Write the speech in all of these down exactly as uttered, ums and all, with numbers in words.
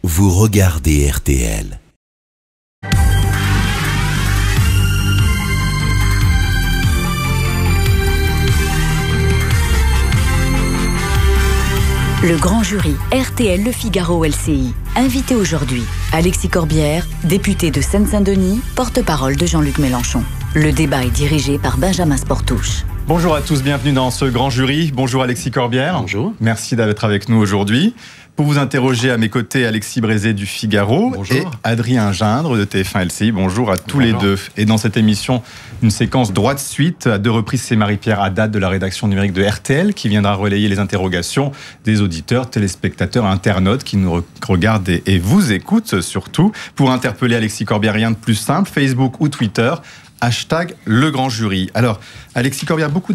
vous regardez R T L. Le grand jury R T L Le Figaro L C I. Invité aujourd'hui, Alexis Corbière, député de Seine-Saint-Denis, porte-parole de Jean-Luc Mélenchon. Le débat est dirigé par Benjamin Sportouche. Bonjour à tous, bienvenue dans ce grand jury. Bonjour Alexis Corbière. Bonjour. Merci d'être avec nous aujourd'hui. Pour vous interroger, à mes côtés, Alexis Brézé du Figaro. Bonjour. Et Adrien Gindre de T F un L C I. Bonjour à tous Bonjour. les deux. Et dans cette émission, une séquence droite suite. À deux reprises, c'est Marie-Pierre Haddad de la rédaction numérique de R T L qui viendra relayer les interrogations des auditeurs, téléspectateurs, internautes qui nous regardent et, et vous écoutent surtout. Pour interpeller Alexis Corbière, rien de plus simple, Facebook ou Twitter. Hashtag le grand jury. Alors, Alexis Corbière, beaucoup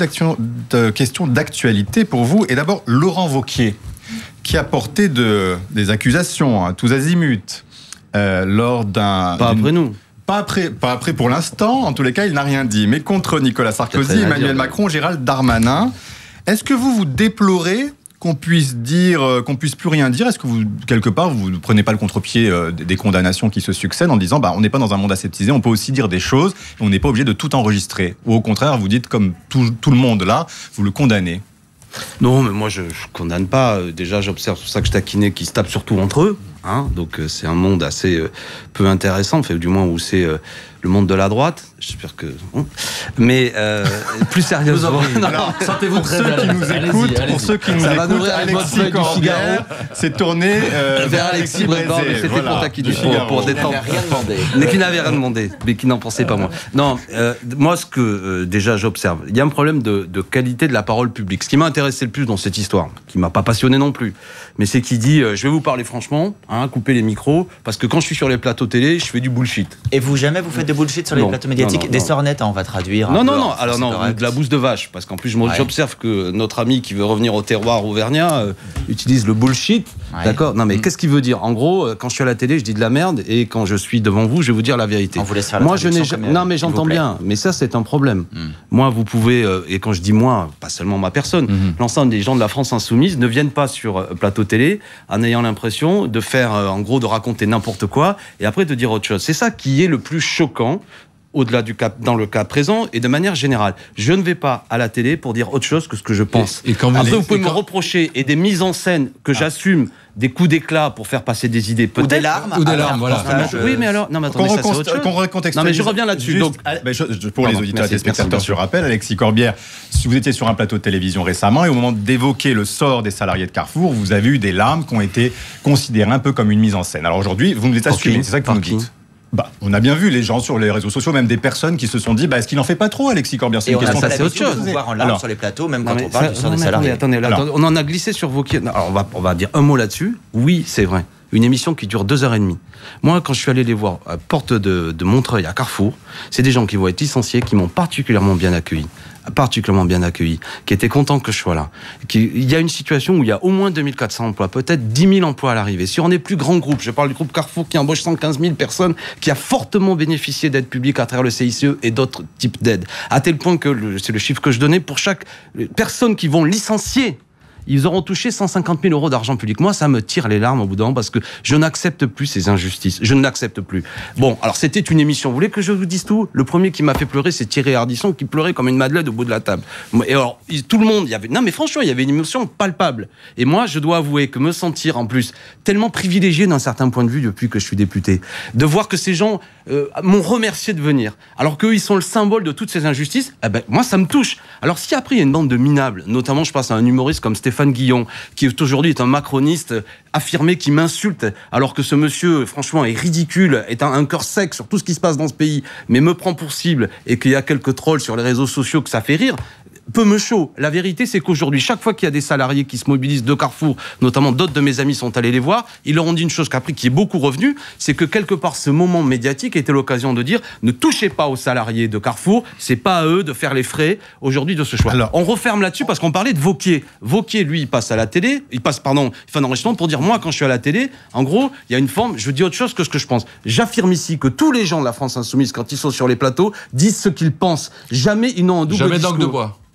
de questions d'actualité pour vous. Et d'abord, Laurent Wauquiez, qui a porté de, des accusations, hein, tous azimuts, euh, lors d'un... Pas après nous. Pas après, pas après pour l'instant, en tous les cas, il n'a rien dit. Mais contre Nicolas Sarkozy, Emmanuel Macron, Gérald Darmanin. Est-ce que vous vous déplorez qu'on puisse dire, qu'on puisse plus rien dire? Est-ce que vous, quelque part, vous ne prenez pas le contre-pied euh, des condamnations qui se succèdent en disant, bah, on n'est pas dans un monde aseptisé, on peut aussi dire des choses, et on n'est pas obligé de tout enregistrer? Ou au contraire, vous dites, comme tout, tout le monde là, vous le condamnez? Non, mais moi je ne condamne pas. Déjà, j'observe, c'est pour ça que je taquinais qu'ils se tapent surtout entre eux. Hein, donc c'est un monde assez euh, peu intéressant, enfin, du moins où c'est euh, le monde de la droite. J'espère que... Hein. Mais euh, plus sérieusement... Alors, sentez-vous très bien. Pour ceux qui nous écoutent, allez-y. Pour ceux qui nous écoutent, Alexis Corbière s'est tourné euh, vers Alexis Brézé. C'était voilà, pour taquiner, pour, pour détendre. Mais qui n'avait rien demandé, mais qui n'en pensait pas moins. Non, euh, moi, ce que euh, déjà j'observe, il y a un problème de, de qualité de la parole publique. Ce qui m'a intéressé le plus dans cette histoire, qui ne m'a pas passionné non plus, mais c'est qu'il dit, euh, je vais vous parler franchement, hein, couper les micros, parce que quand je suis sur les plateaux télé, je fais du bullshit. Et vous, jamais vous faites de bullshit sur les non, plateaux médiatiques? Non, non, des sornettes, on va traduire. Non, non, non, alors non, de la bouse de vache, parce qu'en plus, moi, ouais. j'observe que notre ami qui veut revenir au terroir auvergnat euh, utilise le bullshit. Ouais. D'accord. Non, mais mmh. qu'est-ce qu'il veut dire? En gros, quand je suis à la télé, je dis de la merde, et quand je suis devant vous, je vais vous dire la vérité. On vous laisse faire la moi, je n'ai jamais... Non, mais j'entends bien, mais ça, c'est un problème. Mmh. Moi, vous pouvez, euh, et quand je dis moi, pas seulement ma personne, mmh. l'ensemble des gens de la France insoumise ne viennent pas sur euh, plateau télé en ayant l'impression de faire, euh, en gros, de raconter n'importe quoi, et après de dire autre chose. C'est ça qui est le plus choquant. Au-delà du cas, dans le cas présent et de manière générale. Je ne vais pas à la télé pour dire autre chose que ce que je pense. Et, et quand vous Après, les... vous pouvez me quand... reprocher et des mises en scène que ah. j'assume, des coups d'éclat pour faire passer des idées, peut-être. Ou des larmes. Ou des larmes, voilà. Oui, mais alors... Non, mais attendez, ça, c'est autre chose. Qu'on recontextualise... Non, mais je reviens là-dessus. Juste, donc... ben, je, je, pour Pardon, les auditeurs et les spectateurs, je rappelle, Alexis Corbière, si vous étiez sur un plateau de télévision récemment, et au moment d'évoquer le sort des salariés de Carrefour, vous avez eu des larmes qui ont été considérées un peu comme une mise en scène. Alors aujourd'hui, vous nous les assumez, okay. c'est ça que vous nous dites. Bah, on a bien vu les gens sur les réseaux sociaux, même des personnes qui se sont dit bah, est-ce qu'il n'en fait pas trop, Alexis Corbière? C'est et une on question a ça, c'est autre chose. De voir en larmes sur les plateaux, même quand on parle ça, du sort des salariés. Attendez, attendez, attendez, on en a glissé sur Wauquiez. Alors, on va, on va dire un mot là-dessus. Oui, c'est vrai. Une émission qui dure deux heures et demie. Moi, quand je suis allé les voir à Porte de, de Montreuil, à Carrefour, c'est des gens qui vont être licenciés, qui m'ont particulièrement bien accueilli. particulièrement bien accueilli, qui était content que je sois là. Qui, il y a une situation où il y a au moins deux mille quatre cents emplois, peut-être dix mille emplois à l'arrivée. Si on est plus grand groupe, je parle du groupe Carrefour qui embauche cent quinze mille personnes, qui a fortement bénéficié d'aides publiques à travers le C I C E et d'autres types d'aides, à tel point que, le, c'est le chiffre que je donnais, pour chaque personne qui vont licencier, ils auront touché cent cinquante mille euros d'argent public. Moi, ça me tire les larmes au bout d'un moment parce que je n'accepte plus ces injustices. Je ne l'accepte plus. Bon, alors c'était une émission. Vous voulez que je vous dise tout? Le premier qui m'a fait pleurer, c'est Thierry Ardisson qui pleurait comme une madeleine au bout de la table. Et alors, tout le monde, il y avait... Non, mais franchement, il y avait une émotion palpable. Et moi, je dois avouer que me sentir, en plus, tellement privilégié d'un certain point de vue depuis que je suis député, de voir que ces gens euh, m'ont remercié de venir, alors qu'eux, ils sont le symbole de toutes ces injustices, eh ben, moi, ça me touche. Alors, si après, il y a une bande de minables, notamment, je pense à un humoriste comme Stéphane Guillon, qui aujourd'hui est un macroniste affirmé, qui m'insulte, alors que ce monsieur, franchement, est ridicule, est un, un cœur sec sur tout ce qui se passe dans ce pays, mais me prend pour cible, et qu'il y a quelques trolls sur les réseaux sociaux que ça fait rire, peu me chaud. La vérité, c'est qu'aujourd'hui, chaque fois qu'il y a des salariés qui se mobilisent de Carrefour, notamment d'autres de mes amis sont allés les voir, ils leur ont dit une chose qu'après, qui est beaucoup revenue, c'est que quelque part, ce moment médiatique était l'occasion de dire ne touchez pas aux salariés de Carrefour, c'est pas à eux de faire les frais aujourd'hui de ce choix. Alors, on referme là-dessus parce qu'on parlait de Wauquiez. Wauquiez, lui, il passe à la télé, il passe, pardon, il fait un enregistrement pour dire moi, quand je suis à la télé, en gros, il y a une forme, je dis autre chose que ce que je pense. J'affirme ici que tous les gens de la France insoumise, quand ils sont sur les plateaux, disent ce qu'ils pensent. Jamais ils n'ont un double Jamais discours. d'angle de bois.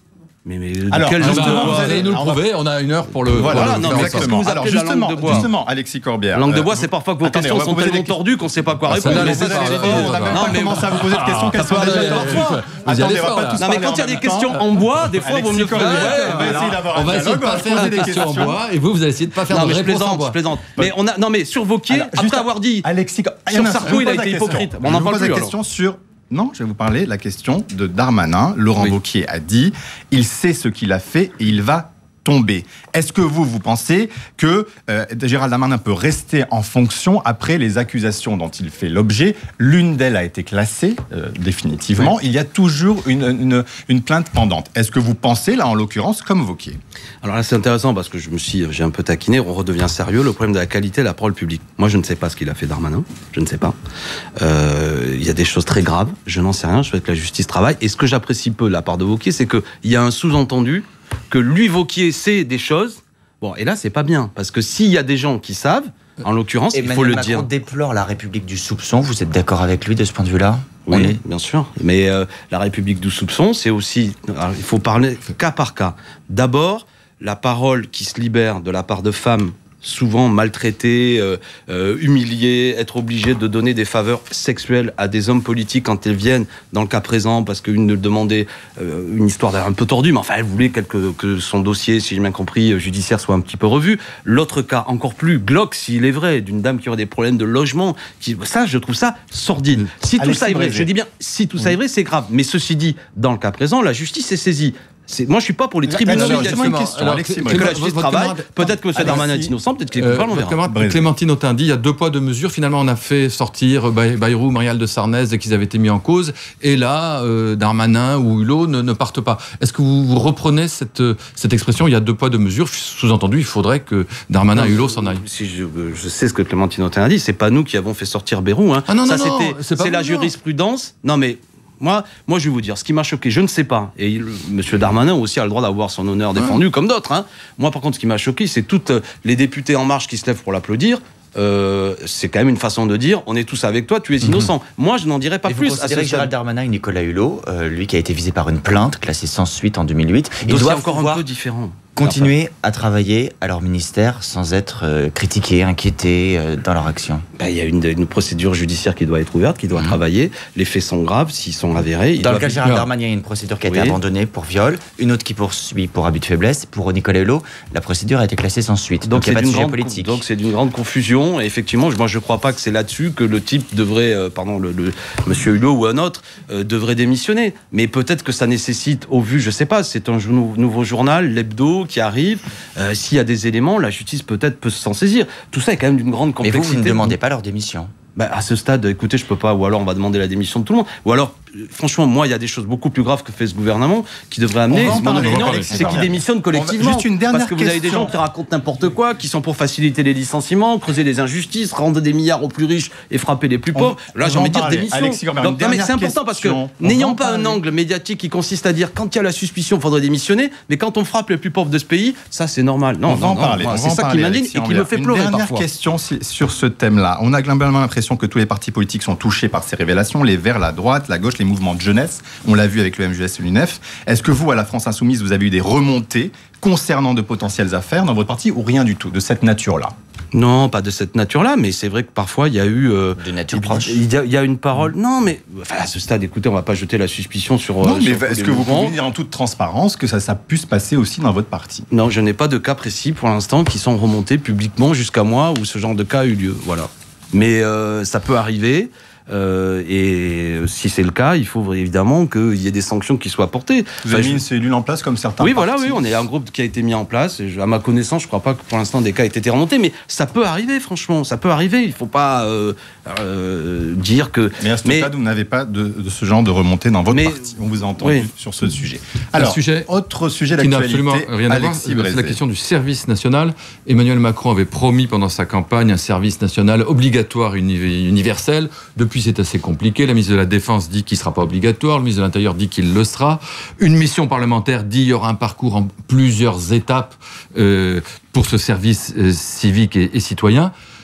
Mais, mais alors, quel justement, genre de vous allez nous le prouver, on a une heure pour le... Voilà, pour le non, faire mais ensemble. exactement. Vous Alors, appelez la justement, langue de bois. justement, Alexis Corbière. Langue de euh, bois, vous- c'est parfois que vos Attendez, questions on va sont vous poser tellement des questions. tordues qu'on ne sait pas quoi Ah, répondre. celle-là, Mais elle vous est avez pas- raison. On n'a même Non, pas mais- commencé à vous poser de questions, qu'elles sont Ah, déjà allez, sorties. allez, vous y Attendez, allez on va fort, pas là. tous Non, mais parler quand il y a en des même questions temps. en bois, des fois, vaut Alexis mieux faire. Corbière, Ouais, on va essayer d'avoir On un va essayer de dialogue, pas on va faire poser des des questions en questions. bois, et vous, vous allez essayer de pas faire Non, de mais je réponses en plaisante, bois. je plaisante. Mais on a, non, mais sur Wauquiez, Alors, juste après avoir dit. Alexis, Sur un instant, Sarko, je vous il a pose la été question. hypocrite. Je On n'en vous parle pose la plus, question sur. Non, je vais vous parler la question de Darmanin. Laurent Oui. Wauquiez a dit il sait ce qu'il a fait et il va tomber. Est-ce que vous, vous pensez que euh, Gérald Darmanin peut rester en fonction après les accusations dont il fait l'objet? L'une d'elles a été classée euh, définitivement. Oui. Il y a toujours une, une, une plainte pendante. Est-ce que vous pensez, là en l'occurrence, comme Wauquiez? Alors là, c'est intéressant parce que je me suis, j'ai un peu taquiné. On redevient sérieux. Le problème de la qualité de la parole publique. Moi, je ne sais pas ce qu'il a fait Darmanin. Je ne sais pas. Euh, il y a des choses très graves. Je n'en sais rien. Je souhaite que la justice travaille. Et ce que j'apprécie peu de la part de Wauquiez, c'est qu'il y a un sous-entendu que lui, Wauquiez, sait des choses. Bon, et là, c'est pas bien. Parce que s'il y a des gens qui savent, en l'occurrence, il faut le Macron dire. déplore la République du soupçon. Vous êtes d'accord avec lui de ce point de vue-là? Oui, On est... bien sûr. Mais euh, la République du soupçon, c'est aussi... Alors, il faut parler cas par cas. D'abord, la parole qui se libère de la part de femmes souvent maltraitées, euh, euh, humiliées, être obligées de donner des faveurs sexuelles à des hommes politiques quand elles viennent, dans le cas présent, parce qu'une demandait euh, une histoire un peu tordue, mais enfin, elle voulait quelque, que son dossier, si j'ai bien compris, judiciaire soit un petit peu revu. L'autre cas, encore plus glauque, s'il est vrai, d'une dame qui aurait des problèmes de logement, qui, ça, je trouve ça sordide. Si Alexis tout ça est vrai, Brézé. je dis bien, si tout ça est vrai, c'est grave. Mais ceci dit, dans le cas présent, la justice est saisie. C'est, moi, je suis pas pour les tribunaux Alors, médiatiques. justement, une question, Alors, Alexis que- Brézé. Que la Votre justice camarade- travaille. Peut-être que M. Alexis- Darmanin est innocent, peut-être qu'il est Euh, coupable, on votre verra. camarade Brézé. Clémentine Autain dit il y a deux poids, deux mesures. Finalement, on a fait sortir Bay- Bayrou, Marial de Sarnez dès qu'ils avaient été mis en cause. Et là, euh, Darmanin ou Hulot ne, ne partent pas. Est-ce que vous, vous reprenez cette, cette expression il y a deux poids, deux mesures? Sous-entendu, il faudrait que Darmanin et Hulot s'en aillent. Si je, je sais ce que Clémentine Autain a dit, c'est pas nous qui avons fait sortir Bayrou. Hein. Ah non, Ça, non, non, c'était, c'est pas c'est la vous, non. jurisprudence. Non, mais. Moi, moi, je vais vous dire, ce qui m'a choqué, je ne sais pas, et il- M. Darmanin aussi a le droit d'avoir son honneur défendu, comme d'autres. Hein. Moi, par contre, ce qui m'a choqué, c'est toutes les députés En Marche qui se lèvent pour l'applaudir. Euh, c'est quand même une façon de dire, on est tous avec toi, tu es innocent. Moi, je n'en dirais pas Et vous plus. À considérez ce que Gérald stade. Darmanin et Nicolas Hulot, euh, lui qui a été visé par une plainte classée sans suite en deux mille huit, ils Dossier doivent encore pouvoir un peu différent. continuer à travailler à leur ministère sans être euh, critiqués, inquiétés euh, dans leur action? Ben, il y a une, une procédure judiciaire qui doit être ouverte, qui doit Mmh. travailler. Les faits sont graves, s'ils sont avérés. ils Dans le doivent- cas de Gérald Darmanin, il y a une procédure qui a été Oui. abandonnée pour viol, une autre qui poursuit pour abus de faiblesse. Pour Nicolas Hulot, la procédure a été classée sans suite. Donc, il n'y a pas de d'une sujet grande- politique. donc c'est d'une grande confusion. Et effectivement, moi je ne crois pas que c'est là-dessus que le type devrait, euh, pardon, le, le Monsieur Hulot ou un autre euh, devrait démissionner. Mais peut-être que ça nécessite, au vu, je sais pas, c'est un jou- nouveau journal, l'hebdo qui arrive. Euh, S'il y a des éléments, la justice peut-être peut s'en saisir. Tout ça est quand même d'une grande Mais complexité. vous, vous ne demandez pas leur démission? Bah, à ce stade, écoutez, je peux pas. Ou alors, on va demander la démission de tout le monde. Ou alors, euh, franchement, moi, il y a des choses beaucoup plus graves que fait ce gouvernement qui devrait amener. On va en mon parler, opinion, on va en parler. c'est qu'ils démissionnent collectivement. Juste une dernière Parce que vous avez des question. gens qui racontent n'importe quoi, qui sont pour faciliter les licenciements, creuser les injustices, rendre des milliards aux plus riches et frapper les plus On- pauvres. on Là, va j'ai envie en de dire parler. démission. Alexis Corbière, Donc, une non, mais c'est dernière important parce que question. On va n'ayant en pas un parler. angle médiatique qui consiste à dire quand il y a la suspicion, il faudrait démissionner, mais quand on frappe les plus pauvres de ce pays, ça c'est normal. Non, on va non, en non, parler. moi, on va c'est en ça qui parler, m'indigne Alexis et qui me Corbière. fait Une pleurer dernière parfois. question si- sur ce thème-là. On a globalement l'impression que tous les partis politiques sont touchés par ces révélations, les Verts, la droite, la gauche, les mouvements de jeunesse. On l'a vu avec le M J S et l'U N E F. Est-ce que vous, à la France Insoumise, vous avez eu des remontées concernant de potentielles affaires dans votre parti ou rien du tout de cette nature-là? Non, pas de cette nature-là, mais c'est vrai que parfois il y a eu euh, De nature il- proche. Il y, a, il y a une parole. Non, mais enfin, à ce stade, écoutez, on va pas jeter la suspicion sur. Non, euh, mais sur est-ce tous que les vous mouvements. pouvez dire en toute transparence que ça, ça pu se passer aussi dans votre parti? Non, je n'ai pas de cas précis pour l'instant qui sont remontés publiquement jusqu'à moi où ce genre de cas a eu lieu. Voilà. Mais euh, ça peut arriver. Euh, et si c'est le cas, il faut évidemment qu'il y ait des sanctions qui soient apportées. Vous avez Enfin, mis une je- cellule en place comme certains Oui, partis. voilà, oui, on est un groupe qui a été mis en place. Et je- à ma connaissance, je ne crois pas que pour l'instant des cas aient été remontés, mais ça peut arriver, franchement, ça peut arriver. Il ne faut pas euh, euh, dire que. Mais à ce Mais- stade, vous n'avez pas de, de ce genre de remontée dans votre Mais- parti. On vous a entendu Oui. sur ce sujet. Alors, sujet autre sujet qui n'a d'actualité, absolument rien à voir, Alexis c'est Brézé. la question du service national. Emmanuel Macron avait promis pendant sa campagne un service national obligatoire uni- universel. Depuis, c'est assez compliqué. La ministre de la Défense dit qu'il ne sera pas obligatoire. Le ministre de l'Intérieur dit qu'il le sera. Une mission parlementaire dit qu'il y aura un parcours en plusieurs étapes euh, pour ce service euh, civique et, et citoyen.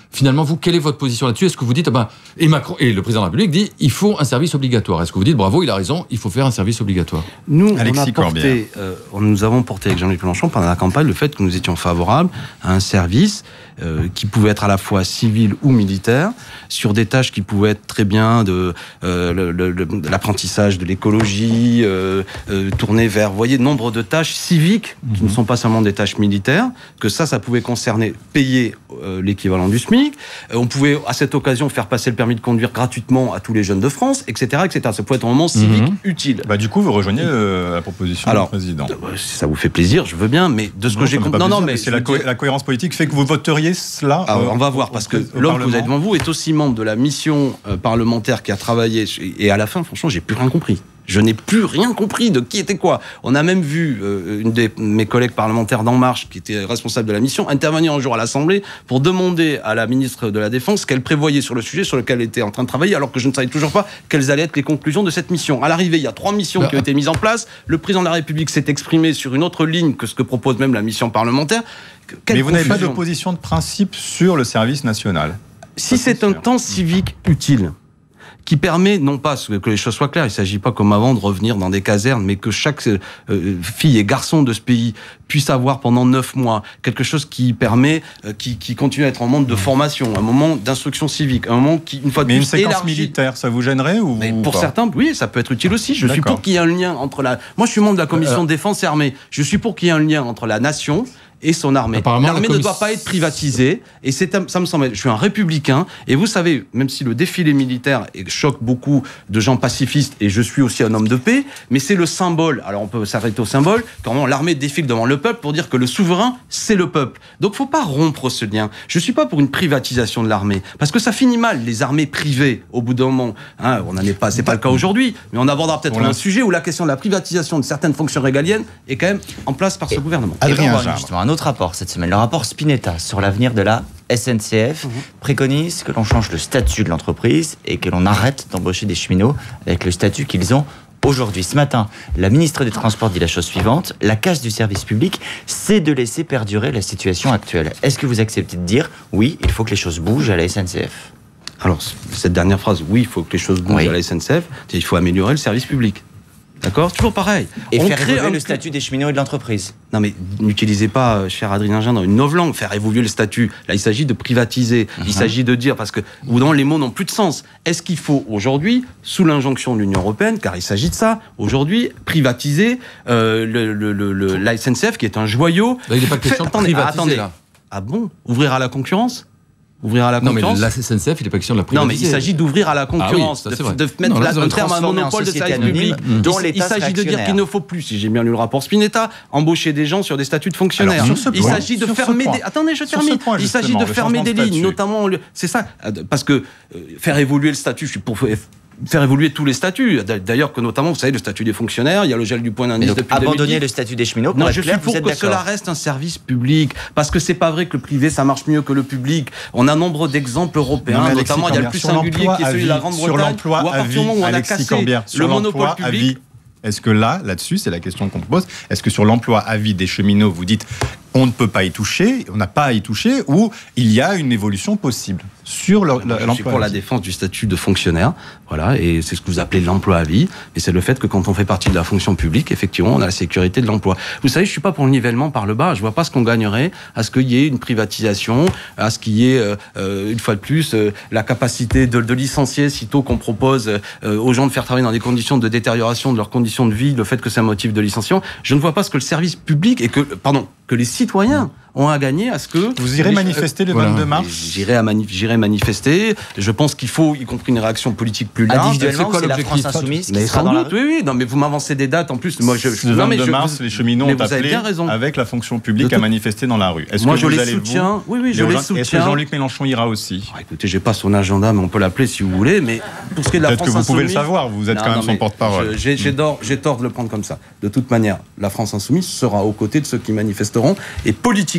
Finalement, vous, quelle est votre position là-dessus? Est-ce que vous dites, ah ben, et Macron et le président de la République dit, il faut un service obligatoire. Est-ce que vous dites, bravo, il a raison, il faut faire un service obligatoire? Nous, Alexis on a porté, euh, nous avons porté avec Jean-Luc Mélenchon pendant la campagne le fait que nous étions favorables à un service euh, qui pouvait être à la fois civil ou militaire, sur des tâches qui pouvaient être très bien de, euh, le, le, le, de l'apprentissage de l'écologie, euh, euh, tourné vers, vous voyez, nombre de tâches civiques qui mmh. ne sont pas seulement des tâches militaires, que ça, ça pouvait concerner payer euh, l'équivalent du SMIC. Euh, on pouvait, à cette occasion, faire passer le permis de conduire gratuitement à tous les jeunes de France, et cetera, et cetera. Ça pouvait être un moment civique mmh. utile. Bah, du coup, vous rejoignez euh, la proposition Alors, du président. Euh, si ça vous fait plaisir, je veux bien, mais de ce non, que j'ai compris... Non, non, mais c'est la, co la cohérence politique fait que vous voteriez cela. Alors, euh, on va voir, parce que l'homme que vous avez devant vous est aussi membre de la mission euh, parlementaire qui a travaillé, et à la fin, franchement, j'ai plus rien compris. Je n'ai plus rien compris de qui était quoi. On a même vu euh, une de mes collègues parlementaires d'En Marche, qui était responsable de la mission, intervenir un jour à l'Assemblée pour demander à la ministre de la Défense ce qu'elle prévoyait sur le sujet sur lequel elle était en train de travailler, alors que je ne savais toujours pas quelles allaient être les conclusions de cette mission. À l'arrivée, il y a trois missions bah, qui ont été mises en place. Le président de la République s'est exprimé sur une autre ligne que ce que propose même la mission parlementaire. Quelle Mais vous n'avez pas confusion. d'opposition de principe sur le service national? Si c'est, c'est un temps civique utile, qui permet, non pas que les choses soient claires, il ne s'agit pas comme avant de revenir dans des casernes, mais que chaque euh, fille et garçon de ce pays puisse avoir pendant neuf mois quelque chose qui permet, euh, qui, qui continue à être un moment de formation, un moment d'instruction civique, un moment qui, une fois de mais plus, une séquence élargi. militaire, ça vous gênerait ou mais Pour pas certains, oui, ça peut être utile aussi. Je suis pour qu'il y ait un lien entre la... Moi, je suis membre de la commission euh, défense et armée. Je suis pour qu'il y ait un lien entre la nation et son armée. L'armée la commiss... ne doit pas être privatisée, et c'est, ça me semble, je suis un républicain, et vous savez, même si le défilé militaire choque beaucoup de gens pacifistes, et je suis aussi un homme de paix, mais c'est le symbole, alors on peut s'arrêter au symbole, quand l'armée défile devant le peuple pour dire que le souverain, c'est le peuple. Donc faut pas rompre ce lien. Je suis pas pour une privatisation de l'armée, parce que ça finit mal, les armées privées, au bout d'un moment, hein, on n'en est pas, c'est pas le cas aujourd'hui, mais on abordera peut-être un sujet où la question de la privatisation de certaines fonctions régaliennes est quand même en place par ce et gouvernement. Adrien Gindre. Un autre rapport cette semaine, le rapport Spinetta sur l'avenir de la S N C F, mmh. préconise que l'on change le statut de l'entreprise et que l'on arrête d'embaucher des cheminots avec le statut qu'ils ont aujourd'hui. Ce matin, la ministre des Transports dit la chose suivante: la casse du service public, c'est de laisser perdurer la situation actuelle. Est-ce que vous acceptez de dire oui, il faut que les choses bougent à la S N C F? Alors, cette dernière phrase, oui, il faut que les choses bougent oui. à la S N C F, il faut améliorer le service public. D'accord? Toujours pareil. Et on faire crée évoluer un... le statut des cheminots et de l'entreprise. Non mais n'utilisez pas, cher Adrien Gindre, une novlangue, faire évoluer le statut. Là, il s'agit de privatiser. Uh-huh. Il s'agit de dire, parce que ou dans les mots n'ont plus de sens. Est-ce qu'il faut aujourd'hui, sous l'injonction de l'Union européenne, car il s'agit de ça, aujourd'hui, privatiser euh, le, le, le, le, la S N C F, qui est un joyau? Là, il n'est pas question de privatiser, attendez. Là. Ah bon? Ouvrir à la concurrence? Ouvrir à la concurrence. Non, mais la S N C F, il n'est pas question de la privatiser. Non, mais il s'agit d'ouvrir à la concurrence, ah oui, ça, de, de mettre non, là, un terme à un monopole de service public. Mmh. Dont il s'agit de dire qu'il ne faut plus, si j'ai bien lu le rapport Spinetta, embaucher des gens sur des statuts de fonctionnaires. Alors, il point, s'agit de fermer des... Attendez, je termine. Point, il s'agit de fermer des lignes, notamment... C'est ça, parce que euh, faire évoluer le statut, je suis pour... faire évoluer tous les statuts. D'ailleurs, que notamment, vous savez, le statut des fonctionnaires, il y a le gel du point d'indice depuis deux mille dix. Abandonner le statut des cheminots. Non, je suis pour que cela reste un service public, parce que c'est pas vrai que le privé ça marche mieux que le public. On a nombre d'exemples européens, non, notamment il y a le plus singulier qui est celui de la Grande-Bretagne, où à partir du moment où on a cassé le monopole public. Est-ce que là, là-dessus, c'est la question qu'on pose, est-ce que sur l'emploi à vie des cheminots, vous dites on ne peut pas y toucher, on n'a pas à y toucher, ou il y a une évolution possible sur le, l'emploi? Je suis pour la défense du statut de fonctionnaire, voilà, et c'est ce que vous appelez l'emploi à vie, et c'est le fait que quand on fait partie de la fonction publique, effectivement, on a la sécurité de l'emploi. Vous savez, je suis pas pour le nivellement par le bas, je vois pas ce qu'on gagnerait à ce qu'il y ait une privatisation, à ce qu'il y ait, euh, une fois de plus, euh, la capacité de, de licencier sitôt qu'on propose euh, aux gens de faire travailler dans des conditions de détérioration de leurs conditions de vie, le fait que c'est un motif de licenciement. Je ne vois pas ce que le service public et que, pardon, que les citoyens ont à gagner à ce que... Vous irez manifester le vingt-deux mars? J'irai, à manif- j'irai manifester. Je pense qu'il faut, y compris une réaction politique plus large. Individuellement, c'est, c'est la France insoumise mais qui sera sans dans doute, la rue. oui, oui. Non, mais vous m'avancez des dates en plus. Moi, je, je, le non, mais vingt-deux je, mars, vous, les cheminots ont appelé avec la fonction publique tout, à manifester dans la rue. Est-ce moi, que je vous les allez soutiens. Vous, oui, oui, je les soutiens. Est-ce que Jean-Luc Mélenchon ira aussi? ah, Écoutez, j'ai pas son agenda, mais on peut l'appeler si vous voulez. Mais pour ce qui est de la Peut-être France que vous pouvez insoumise, le savoir. Vous êtes non, quand même non, son porte-parole. J'ai, j'ai, tort, j'ai tort de le prendre comme ça. De toute manière, la France insoumise sera aux côtés de ceux qui manifesteront et politiquement.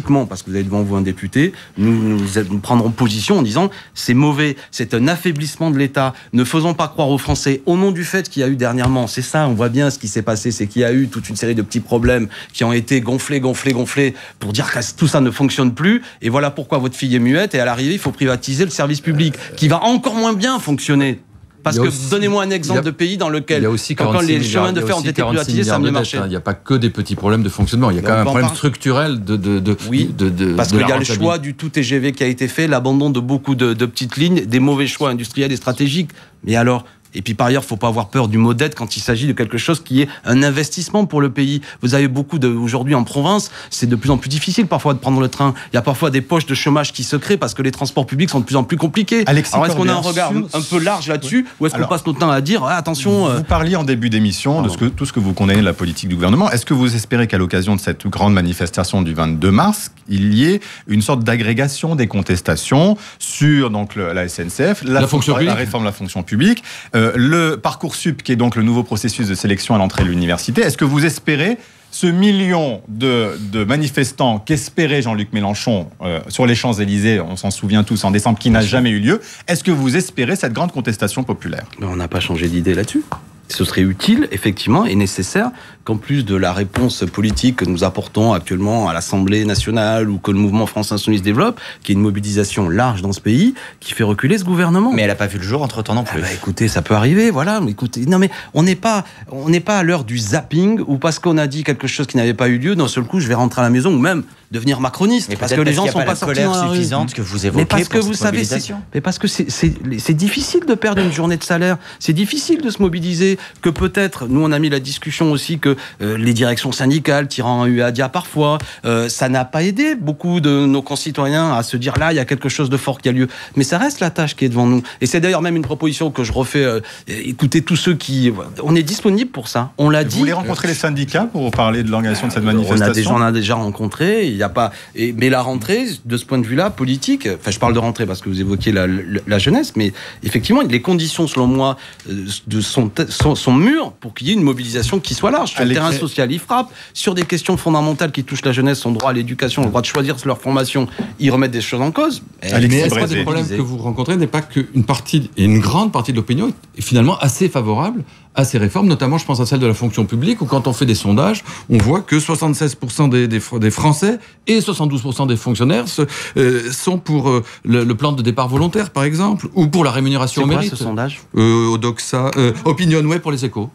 politiquement, parce que vous avez devant vous un député, nous, nous, nous prendrons position en disant c'est mauvais, c'est un affaiblissement de l'État. Ne faisons pas croire aux Français, au nom du fait qu'il y a eu dernièrement, c'est ça, on voit bien ce qui s'est passé, c'est qu'il y a eu toute une série de petits problèmes qui ont été gonflés, gonflés, gonflés, pour dire que tout ça ne fonctionne plus. Et voilà pourquoi votre fille est muette. Et à l'arrivée, il faut privatiser le service public, qui va encore moins bien fonctionner. Parce que aussi, donnez-moi un exemple a, de pays dans lequel, quand, quand les chemins de fer ont été privatisés, ça a mieux marché. Il n'y a pas que des petits problèmes de fonctionnement, il y a quand même un problème structurel de, de, de, oui, de, de parce qu'il y a le choix du tout T G V qui a été fait, l'abandon de beaucoup de, de petites lignes, des mauvais choix industriels et stratégiques. Mais alors, et puis par ailleurs, il ne faut pas avoir peur du mot dette quand il s'agit de quelque chose qui est un investissement pour le pays. Vous avez beaucoup de, aujourd'hui en province, c'est de plus en plus difficile parfois de prendre le train. Il y a parfois des poches de chômage qui se créent parce que les transports publics sont de plus en plus compliqués. Alexis Alors est-ce qu'on a un Corbière, regard sur... un peu large là-dessus, oui. ou est-ce Alors, qu'on passe notre temps à dire ah, attention Vous euh... parliez en début d'émission Pardon. de ce que, tout ce que vous condamnez de la politique du gouvernement. Est-ce que vous espérez qu'à l'occasion de cette grande manifestation du vingt-deux mars, il y ait une sorte d'agrégation des contestations sur donc, le, la S N C F, la, la, fonction la réforme de la fonction publique, euh, le parcours Parcoursup, qui est donc le nouveau processus de sélection à l'entrée de l'université. Est-ce que vous espérez ce million de, de manifestants qu'espérait Jean-Luc Mélenchon euh, sur les Champs-Élysées, on s'en souvient tous, en décembre, qui n'a jamais eu lieu, est-ce que vous espérez cette grande contestation populaire ? Ben, on n'a pas changé d'idée là-dessus. Ce serait utile, effectivement, et nécessaire qu'en plus de la réponse politique que nous apportons actuellement à l'Assemblée nationale ou que le mouvement France Insoumise développe, qu'il y ait une mobilisation large dans ce pays qui fait reculer ce gouvernement. Mais elle n'a pas vu le jour entre-temps non plus. Ah bah écoutez, ça peut arriver, voilà. Mais écoutez, non mais on n'est pas, on n'est pas à l'heure du zapping ou parce qu'on a dit quelque chose qui n'avait pas eu lieu, d'un seul coup, je vais rentrer à la maison ou même devenir macroniste. Mais parce que les gens ne sont pas sortis dans la rue. Suffisante que vous évoquez mais parce que pour vous cette savez, mobilisation. c'est, mais parce que c'est, c'est, c'est difficile de perdre une journée de salaire. C'est difficile de se mobiliser. Que peut-être, nous on a mis la discussion aussi que euh, les directions syndicales tirant un U A D I A parfois, euh, ça n'a pas aidé beaucoup de nos concitoyens à se dire là il y a quelque chose de fort qui a lieu. Mais ça reste la tâche qui est devant nous. Et c'est d'ailleurs même une proposition que je refais. Euh, écoutez tous ceux qui, on est disponible pour ça. On l'a vous dit. Vous voulez rencontrer les syndicats pour parler de l'organisation de cette manifestation ? On a déjà, on a déjà rencontré. Il y a pas. Et, mais la rentrée, de ce point de vue-là, politique. Enfin, je parle de rentrée parce que vous évoquiez la, la, la jeunesse, mais effectivement, les conditions, selon moi, de sont, sont, sont mûres pour qu'il y ait une mobilisation qui soit large. Sur le terrain social, ils frappent. Sur des questions fondamentales qui touchent la jeunesse, son droit à l'éducation, le droit de choisir leur formation, ils remettent des choses en cause. Et mais est-ce que le problème que vous rencontrez n'est pas qu'une partie, et une grande partie de l'opinion est finalement assez favorable à ces réformes, notamment je pense à celle de la fonction publique, où quand on fait des sondages, on voit que soixante-seize pour cent des, des, des Français et soixante-douze pour cent des fonctionnaires se, euh, sont pour euh, le, le plan de départ volontaire, par exemple, ou pour la rémunération au mérite. C'est quoi ce sondage euh, Au Doxa, euh, Opinionway pour les Échos.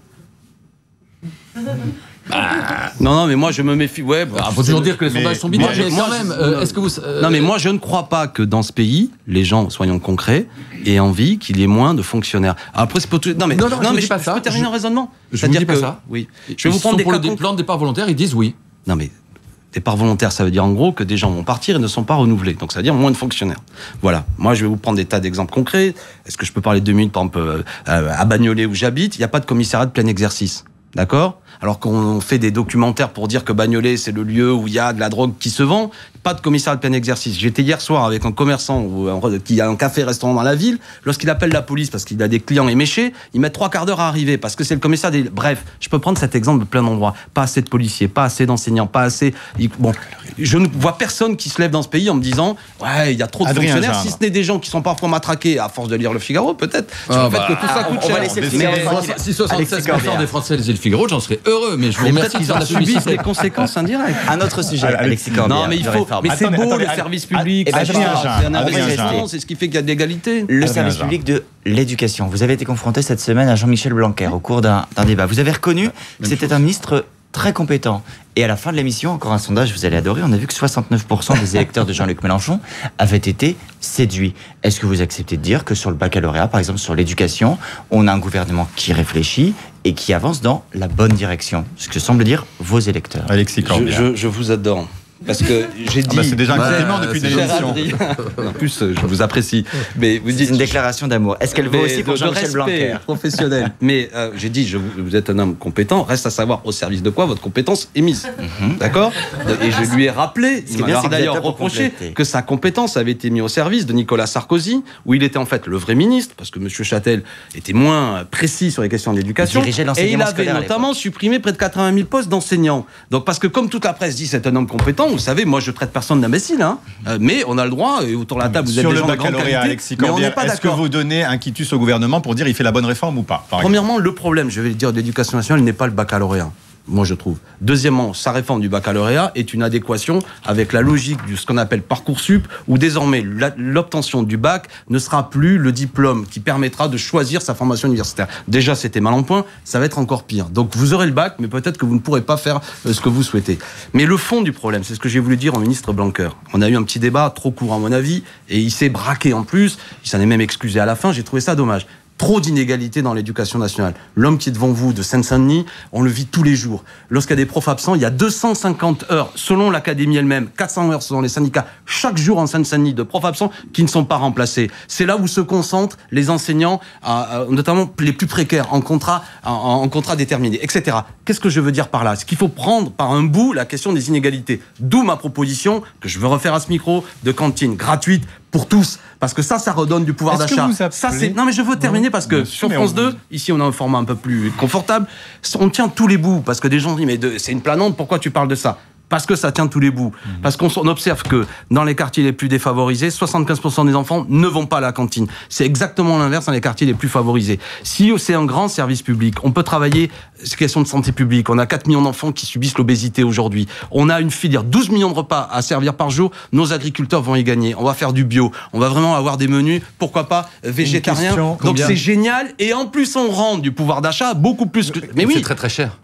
Bah, non, non, mais moi je me méfie. Ouais, bah, ah, faut toujours dire que les mais, sondages sont bidons. Mais, mais quand même, euh, est-ce que vous euh, non, mais moi je ne crois pas que dans ce pays, les gens, soyons concrets, aient envie qu'il y ait moins de fonctionnaires. Après, c'est pas tout. Non, mais non, non, non je mais je, je, je peux terminer un raisonnement. Je C'est-à-dire vous dis que pas ça. Oui. Je vais vous prendre des pour cas le concrets. plan de départ volontaire, ils disent oui. Non, mais départ volontaire, ça veut dire en gros que des gens vont partir et ne sont pas renouvelés. Donc ça veut dire moins de fonctionnaires. Voilà. Moi, je vais vous prendre des tas d'exemples concrets. Est-ce que je peux parler deux minutes, par exemple, à Bagnolet où j'habite, il n'y a pas de commissariat de plein exercice. D'accord ? Alors qu'on fait des documentaires pour dire que Bagnolet, c'est le lieu où il y a de la drogue qui se vend, pas de commissariat de plein exercice. J'étais hier soir avec un commerçant ou un, qui a un café-restaurant dans la ville. Lorsqu'il appelle la police parce qu'il a des clients éméchés, il met trois quarts d'heure à arriver parce que c'est le commissariat des... Bref, je peux prendre cet exemple de plein d'endroits. Pas assez de policiers, pas assez d'enseignants, pas assez... Bon, je ne vois personne qui se lève dans ce pays en me disant « Ouais, il y a trop de Adrien fonctionnaires. » Gindre. Si ce n'est des gens qui sont parfois matraqués à force de lire Le Figaro, peut-être. Ah, Sur le fait bah, que tout ça coûte on cher. va laisser le Mais- Figaro. Si soixante-seize pour cent des Français lisaient Le Figaro, j'en serais heureux, mais je vous Mais remercie peut-être de qu'ils faire en de la subissent publicité. les conséquences indirectes. Un autre sujet, Alexis Corbière. Non, mais il de faut. réforme. Mais c'est Attendez, beau attendez, le service attendez, public. eh ben, c'est Adrien pas- Gindre, c'est un Adrien investissement, Gindre. c'est ce qui fait qu'il y a de l'égalité. Le Adrien service Gindre. public de l'éducation. Vous avez été confronté cette semaine à Jean-Michel Blanquer au cours d'un d'un débat. Vous avez reconnu que c'était un ministre très compétent. Et à la fin de l'émission, encore un sondage, vous allez adorer, on a vu que soixante-neuf pour cent des électeurs de Jean-Luc Mélenchon avaient été séduits. Est-ce que vous acceptez de dire que sur le baccalauréat, par exemple sur l'éducation, on a un gouvernement qui réfléchit et qui avance dans la bonne direction ? Ce que semblent dire vos électeurs. Alexis Je, Corbière. je, je vous adore. Parce que j'ai dit. Ah bah c'est déjà un Ouais, compliment depuis c'est des Cher émissions. Adrien. En plus, je vous apprécie. Mais vous C'est dites une déclaration d'amour. Est-ce qu'elle vaut mais aussi pour de- de Jean-Michel respect Blanquer ? professionnel. Mais euh, j'ai dit, je, vous êtes un homme compétent. Reste à savoir au service de quoi votre compétence est mise. D'accord ? Et je lui ai rappelé, qui il est bien, m'a c'est que vous êtes d'ailleurs là pour reproché compléter. que sa compétence avait été mise au service de Nicolas Sarkozy, où il était en fait le vrai ministre, parce que M. Châtel était moins précis sur les questions d'éducation. Il dirigeait Et l'enseignement il avait scolaire à notamment supprimé près de quatre-vingt mille postes d'enseignants. Donc parce que comme toute la presse dit c'est un homme compétent, vous savez, moi je traite personne d'imbécile, hein, euh, mais on a le droit, et autour de la table, vous êtes sur des le gens de grande baccalauréat, qualité, Alexis mais on Corbière, n'est pas est-ce que d'accord. vous donnez un quitus au gouvernement pour dire il fait la bonne réforme ou pas, par Premièrement, le problème, je vais le dire, de l'éducation nationale n'est pas le baccalauréat. Moi, je trouve. Deuxièmement, sa réforme du baccalauréat est une adéquation avec la logique de ce qu'on appelle Parcoursup, où désormais l'obtention du bac ne sera plus le diplôme qui permettra de choisir sa formation universitaire. Déjà, c'était mal en point, ça va être encore pire. Donc, vous aurez le bac, mais peut-être que vous ne pourrez pas faire ce que vous souhaitez. Mais le fond du problème, c'est ce que j'ai voulu dire au ministre Blanquer. On a eu un petit débat, trop court à mon avis, et il s'est braqué en plus. Il s'en est même excusé à la fin, j'ai trouvé ça dommage. Trop d'inégalités dans l'éducation nationale. L'homme qui est devant vous de Seine-Saint-Denis, on le vit tous les jours. Lorsqu'il y a des profs absents, il y a deux cent cinquante heures, selon l'académie elle-même, quatre cents heures selon les syndicats, chaque jour en Seine-Saint-Denis, de profs absents qui ne sont pas remplacés. C'est là où se concentrent les enseignants, euh, notamment les plus précaires, en contrat, en, en contrat déterminé, et cetera. Qu'est-ce que je veux dire par là? C'est qu'il faut prendre par un bout la question des inégalités. D'où ma proposition, que je veux refaire à ce micro, de cantine gratuite pour tous, parce que ça, ça redonne du pouvoir d'achat. Ça, c'est. Non, mais je veux terminer parce que sur France deux, ici, on a un format un peu plus confortable. On tient tous les bouts parce que des gens disent mais de... c'est une planante. Pourquoi tu parles de ça? Parce que ça tient tous les bouts. Mmh. Parce qu'on observe que dans les quartiers les plus défavorisés, soixante-quinze pour cent des enfants ne vont pas à la cantine. C'est exactement l'inverse dans les quartiers les plus favorisés. Si c'est un grand service public, on peut travailler sur question de santé publique. On a quatre millions d'enfants qui subissent l'obésité aujourd'hui. On a une filière, douze millions de repas à servir par jour. Nos agriculteurs vont y gagner. On va faire du bio. On va vraiment avoir des menus, pourquoi pas, végétariens. Question, donc c'est génial. Et en plus, on rend du pouvoir d'achat beaucoup plus que... Mais oui. C'est très très cher.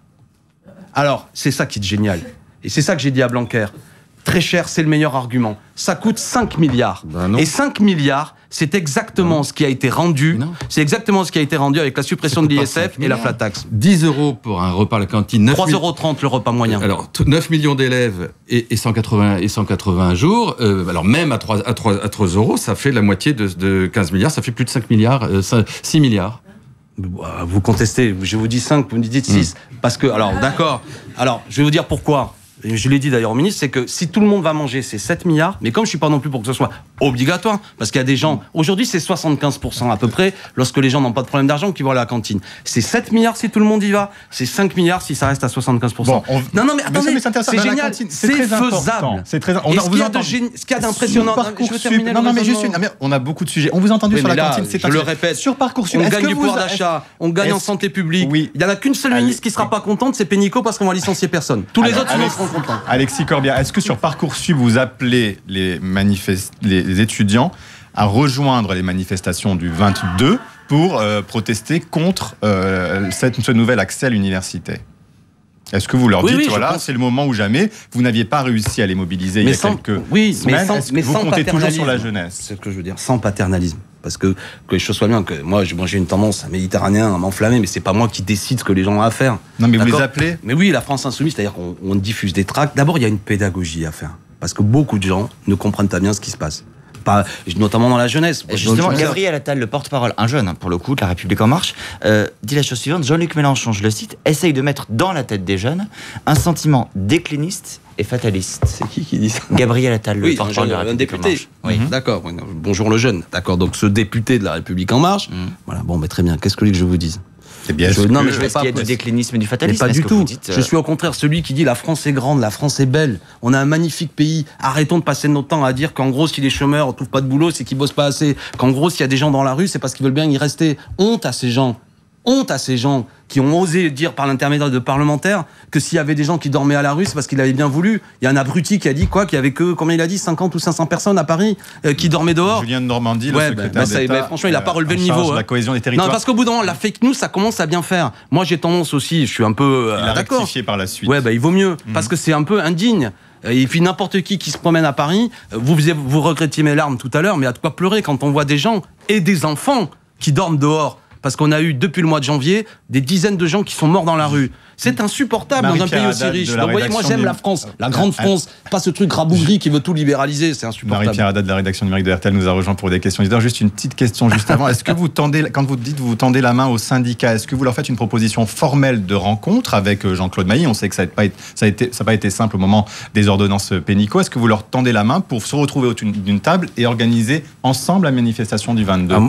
Alors, c'est ça qui est génial. Et c'est ça que j'ai dit à Blanquer. Très cher, c'est le meilleur argument. Ça coûte cinq milliards. Ben et cinq milliards, c'est exactement non. ce qui a été rendu. C'est exactement ce qui a été rendu avec la suppression de l'I S F et la flat tax. dix euros pour un repas à la cantine. trois euros trente le repas moyen. Alors, neuf millions d'élèves et, et, cent quatre-vingts, et cent quatre-vingts jours. Euh, alors, même à trois, à, trois, à trois euros, ça fait la moitié de, de quinze milliards. Ça fait plus de cinq milliards, euh, six milliards. Vous contestez. Je vous dis cinq, vous me dites six. Mmh. Parce que, alors, d'accord. Alors, je vais vous dire pourquoi. Et je l'ai dit d'ailleurs au ministre, c'est que si tout le monde va manger, c'est sept milliards, mais comme je suis pas non plus pour que ce soit obligatoire, parce qu'il y a des gens, aujourd'hui c'est soixante-quinze pour cent à peu près, lorsque les gens n'ont pas de problème d'argent, qui vont à la cantine. C'est sept milliards si tout le monde y va, c'est cinq milliards si ça reste à soixante-quinze pour cent. Bon, on... Non, non, mais attendez, c'est, c'est génial, c'est faisable. C'est très important. On, on vous entend. Gé... Ce qu'il y a d'impressionnant, je veux terminer non, non, mais juste une... on a beaucoup de sujets. On vous a entendu oui, sur la là, cantine, c'est je le répète, sur Parcoursup. On gagne du pouvoir d'achat, on gagne en santé publique. Il y en a qu'une seule ministre qui sera pas contente, c'est Pénicaud, parce qu'on va licencier personne. Tous les autres seront contents. Alexis Corbière, est-ce que sur Parcoursup, vous appelez les, manifest... les étudiants à rejoindre les manifestations du vingt-deux pour euh, protester contre euh, cette, ce nouvel accès à l'université? Est-ce que vous leur dites, oui, oui, voilà, pense... c'est le moment ou jamais, vous n'aviez pas réussi à les mobiliser mais il y a sans... quelques oui, semaines, mais sans, est-ce que mais vous sans comptez toujours sur la jeunesse? C'est ce que je veux dire, sans paternalisme. Parce que, que les choses soient bien, que moi, moi j'ai une tendance à méditerranéen, à m'enflammer, mais c'est pas moi qui décide ce que les gens ont à faire. Non, mais vous les appelez? Mais oui, la France insoumise, c'est-à-dire qu'on on diffuse des tracts. D'abord, il y a une pédagogie à faire. Parce que beaucoup de gens ne comprennent pas bien ce qui se passe. Pas, notamment dans la jeunesse. Justement, Gabriel Attal, le porte-parole, un jeune, hein, pour le coup, de La République En Marche, euh, dit la chose suivante: Jean-Luc Mélenchon, je le cite, essaye de mettre dans la tête des jeunes un sentiment décliniste et fataliste. C'est qui qui dit ça? Gabriel Attal, le oui, porte-parole de La République un député. En Marche. Oui. Mmh. D'accord. Bonjour le jeune. D'accord. Donc ce député de La République En Marche. Mmh. Voilà. Bon, mais très bien. Qu'est-ce que vous voulez que je vous dise? C'est bien. Je, non, mais je vais pas. Qu'il y a du déclinisme et du fatalisme. Mais pas du tout. Dites, euh... Je suis au contraire celui qui dit la France est grande, la France est belle. On a un magnifique pays. Arrêtons de passer notre temps à dire qu'en gros, si les chômeurs ne trouvent pas de boulot, c'est qu'ils bossent pas assez. Qu'en gros, s'il y a des gens dans la rue, c'est parce qu'ils veulent bien y rester. Honte à ces gens. Honte à ces gens qui ont osé dire par l'intermédiaire de parlementaires que s'il y avait des gens qui dormaient à la rue, c'est parce qu'il avait bien voulu. Il y a un abruti qui a dit quoi, qu'il y avait que, combien il a dit, cinquante ou cinq cents personnes à Paris euh, qui dormaient dehors. Julien de Normandie, le ouais, secrétaire bah, bah, d'État, bah, franchement, il n'a pas relevé euh, le niveau. Hein. La cohésion des territoires. Non, parce qu'au bout d'un moment, la fake news, ça commence à bien faire. Moi, j'ai tendance aussi, je suis un peu euh, il a d'accord. rectifié par la suite. Ouais, bah, il vaut mieux, mmh. parce que c'est un peu indigne. Et puis n'importe qui qui se promène à Paris, vous, vous regrettiez mes larmes tout à l'heure, mais à de quoi pleurer quand on voit des gens et des enfants qui dorment dehors. Parce qu'on a eu, depuis le mois de janvier, des dizaines de gens qui sont morts dans la rue. C'est insupportable dans un pays aussi riche. Donc, vous voyez, moi, j'aime la France, la grande France, pas ce truc rabougri qui veut tout libéraliser. C'est insupportable. Marie-Pierre Haddad de la rédaction numérique de R T L nous a rejoint pour des questions leaders. Juste une petite question juste avant. Est-ce que vous tendez, quand vous dites vous tendez la main aux syndicats, est-ce que vous leur faites une proposition formelle de rencontre avec Jean-Claude Mailly? On sait que ça n'a pas, pas été simple au moment des ordonnances Pénicaud. Est-ce que vous leur tendez la main pour se retrouver autour d'une table et organiser ensemble la manifestation du vingt-deux? ah,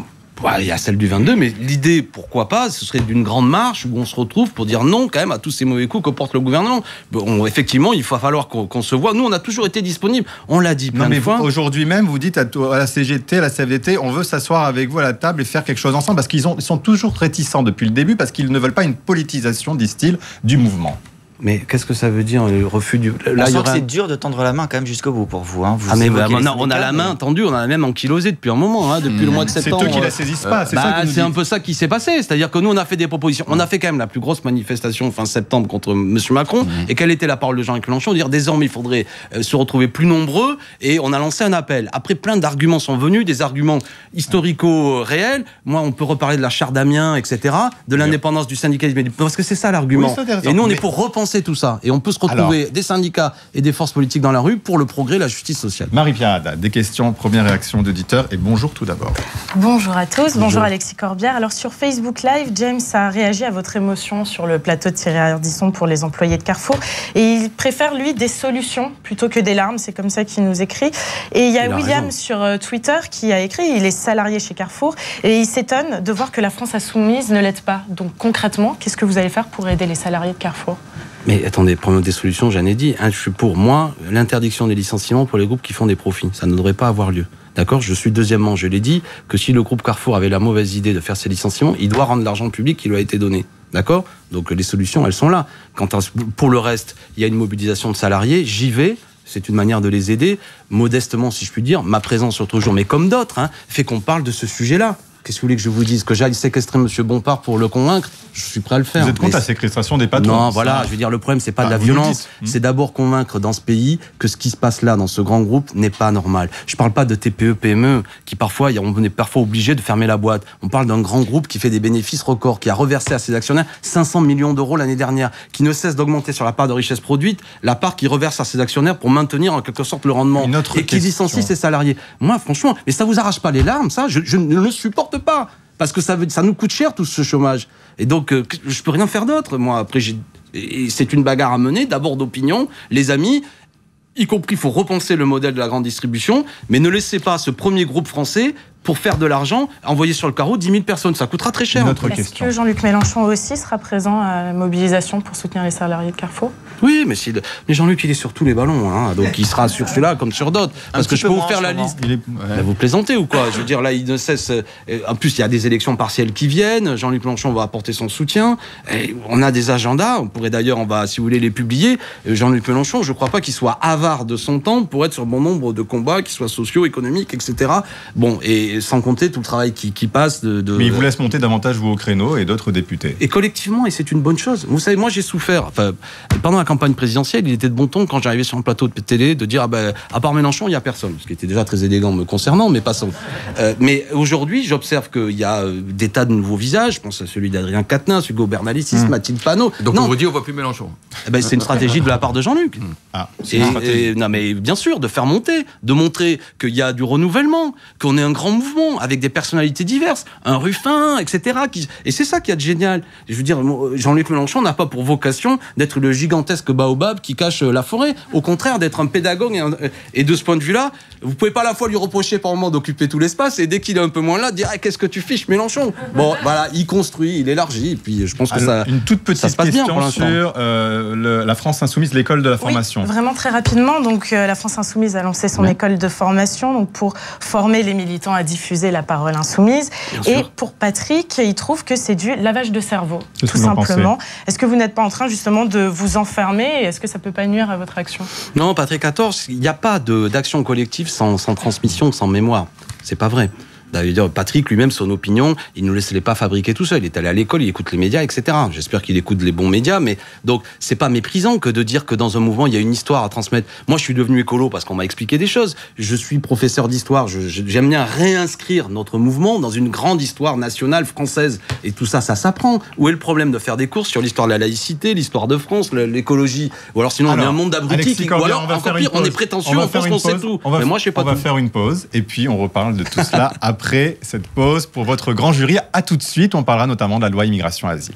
Ouais, il y a celle du vingt-deux, mais l'idée, pourquoi pas, ce serait d'une grande marche où on se retrouve pour dire non quand même à tous ces mauvais coups que porte le gouvernement. Bon, effectivement, il va falloir qu'on, qu'on se voit. Nous, on a toujours été disponibles. On l'a dit plein non, mais de fois. Aujourd'hui même, vous dites à, à la C G T, à la C F D T, on veut s'asseoir avec vous à la table et faire quelque chose ensemble parce qu'ils ont, ils sont toujours réticents depuis le début parce qu'ils ne veulent pas une politisation, disent-ils, du mouvement. Mais qu'est-ce que ça veut dire, le refus du... Là, il y aura... c'est dur de tendre la main quand même jusqu'au bout pour vous. Hein. vous ah mais bah, on, a, on a la main tendue, on a même ankylosé depuis un moment, hein, depuis mmh. le mois de septembre. C'est eux qui la saisissent pas, c'est bah, ça que C'est un peu ça qui s'est passé, c'est-à-dire que nous on a fait des propositions. On a fait quand même la plus grosse manifestation fin septembre contre M. Macron, mmh. et quelle était la parole de Jean-Luc Mélenchon? Dire désormais il faudrait euh, se retrouver plus nombreux, et on a lancé un appel. Après plein d'arguments sont venus, des arguments historico-réels. Moi on peut reparler de la charte d'Amiens, et cetera, de l'indépendance du syndicalisme, parce que c'est ça l'argument. Oui, et nous on est pour repenser tout ça, et on peut se retrouver Alors, des syndicats et des forces politiques dans la rue pour le progrès et la justice sociale. Marie-Pierre Haddad, des questions, première réaction d'auditeurs, et bonjour tout d'abord. Bonjour à tous, bonjour, bonjour Alexis Corbière. Alors sur Facebook Live, James a réagi à votre émotion sur le plateau de Thierry Ardisson pour les employés de Carrefour, et il préfère lui des solutions plutôt que des larmes, c'est comme ça qu'il nous écrit. Et il y a, il a William raison. Sur Twitter qui a écrit, il est salarié chez Carrefour, et il s'étonne de voir que la France insoumise ne l'aide pas. Donc concrètement, qu'est-ce que vous allez faire pour aider les salariés de Carrefour ? Mais attendez, problème des solutions, j'en ai dit. Hein, je suis pour moi l'interdiction des licenciements pour les groupes qui font des profits. Ça ne devrait pas avoir lieu. D'accord ? Je suis deuxièmement, je l'ai dit, que si le groupe Carrefour avait la mauvaise idée de faire ces licenciements, il doit rendre l'argent public qui lui a été donné. D'accord ? Donc les solutions, elles sont là. Quant à, pour le reste, il y a une mobilisation de salariés, j'y vais. C'est une manière de les aider, modestement si je puis dire. Ma présence sur toujours, mais comme d'autres, hein, fait qu'on parle de ce sujet-là. Qu'est-ce que vous voulez que je vous dise ? Que j'aille séquestrer M. Bompard pour le convaincre ? Je suis prêt à le faire. Vous êtes contre la séquestration des patrons ? Non, voilà, je veux dire, le problème, c'est pas ah, de la violence. C'est d'abord convaincre dans ce pays que ce qui se passe là, dans ce grand groupe, n'est pas normal. Je parle pas de T P E, P M E, qui parfois, on est parfois obligé de fermer la boîte. On parle d'un grand groupe qui fait des bénéfices records, qui a reversé à ses actionnaires cinq cents millions d'euros l'année dernière, qui ne cesse d'augmenter sur la part de richesse produite, la part qui reverse à ses actionnaires pour maintenir en quelque sorte le rendement. Une autre et qui licencie ses salariés. Moi, franchement, mais ça vous arrache pas les larmes, ça ? Je, je ne le supporte pas. Parce que ça, veut, ça nous coûte cher tout ce chômage. Et donc, euh, je peux rien faire d'autre. Moi, après, j'ai, et c'est une bagarre à mener, d'abord d'opinion, les amis, y compris, il faut repenser le modèle de la grande distribution, mais ne laissez pas ce premier groupe français, pour faire de l'argent, envoyer sur le carreau dix mille personnes. Ça coûtera très cher. Notre Est-ce question. que Jean-Luc Mélenchon aussi sera présent à la mobilisation pour soutenir les salariés de Carrefour ? Oui, mais, si, mais Jean-Luc, il est sur tous les ballons. Hein, donc il sera sur celui-là comme sur d'autres. Parce que je peux vous faire la liste. Il est... ouais. Vous plaisantez ou quoi ? Je veux dire, là, il ne cesse... En plus, il y a des élections partielles qui viennent. Jean-Luc Mélenchon va apporter son soutien. Et on a des agendas. On pourrait d'ailleurs, on va, si vous voulez, les publier. Jean-Luc Mélenchon, je ne crois pas qu'il soit avare de son temps pour être sur bon nombre de combats, qu'ils soient sociaux, économiques, et cetera. Bon, et sans compter tout le travail qui, qui passe de, de... Mais il vous laisse monter davantage, vous, au créneau, et d'autres députés. Et collectivement, et c'est une bonne chose. Vous savez, moi, j'ai souffert. Enfin, pendant la campagne présidentielle, il était de bon ton, quand j'arrivais sur un plateau de télé, de dire, ah ben, à part Mélenchon, il n'y a personne. Ce qui était déjà très élégant me concernant, mais passons. Euh, mais aujourd'hui, j'observe qu'il y a des tas de nouveaux visages. Je pense à celui d'Adrien Quatennens, Hugo Bernalicis, mmh. Mathilde Panot. Donc, non. on vous dit, on ne voit plus Mélenchon. Eh ben, c'est une stratégie de la part de Jean-Luc. Mmh. Ah, et, et, non, mais bien sûr, de faire monter, de montrer qu'il y a du renouvellement, qu'on est un grand mouvement, avec des personnalités diverses, un Ruffin, et cetera. Qui... Et c'est ça qui est génial. Je veux dire, Jean-Luc Mélenchon n'a pas pour vocation d'être le gigantesque baobab qui cache la forêt. Au contraire, d'être un pédagogue. Et, un... et de ce point de vue-là, vous pouvez pas à la fois lui reprocher par moment d'occuper tout l'espace, et dès qu'il est un peu moins là, dire ah, qu'est-ce que tu fiches, Mélenchon. Bon, voilà, il construit, il élargit, et puis je pense que Alors, ça. Une toute petite ça se passe question bien pour sur euh, le, la France Insoumise, l'école de la formation. Oui, vraiment très rapidement. Donc, euh, la France Insoumise a lancé son ouais. école de formation, donc pour former les militants à diffuser la parole insoumise. Bien et sûr. Pour Patrick, il trouve que c'est du lavage de cerveau, Qu'est-ce tout simplement. Est-ce que vous n'êtes pas en train justement de vous enfermer, et est-ce que ça peut pas nuire à votre action ? Non, Patrick a tort. Il n'y a pas de, d'action collective sans, sans transmission, sans mémoire. C'est pas vrai. D'ailleurs, Patrick lui-même, son opinion, il ne laissait pas fabriquer tout seul. Il est allé à l'école, il écoute les médias, et cetera. J'espère qu'il écoute les bons médias, mais donc c'est pas méprisant que de dire que dans un mouvement il y a une histoire à transmettre. Moi, je suis devenu écolo parce qu'on m'a expliqué des choses. Je suis professeur d'histoire. Je, je, j'aime bien réinscrire notre mouvement dans une grande histoire nationale française. Et tout ça, ça s'apprend. Où est le problème de faire des cours sur l'histoire de la laïcité, l'histoire de France, l'écologie, ou alors sinon alors, on est un monde d'abrutis. Qui... Ou alors encore pire, on est prétentieux, on, on pense qu'on sait tout. On va, mais moi, je sais pas on tout. va faire une pause et puis on reparle de tout cela après. Après cette pause, pour votre grand jury, à tout de suite, on parlera notamment de la loi immigration-asile.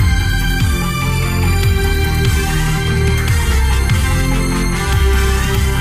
Suite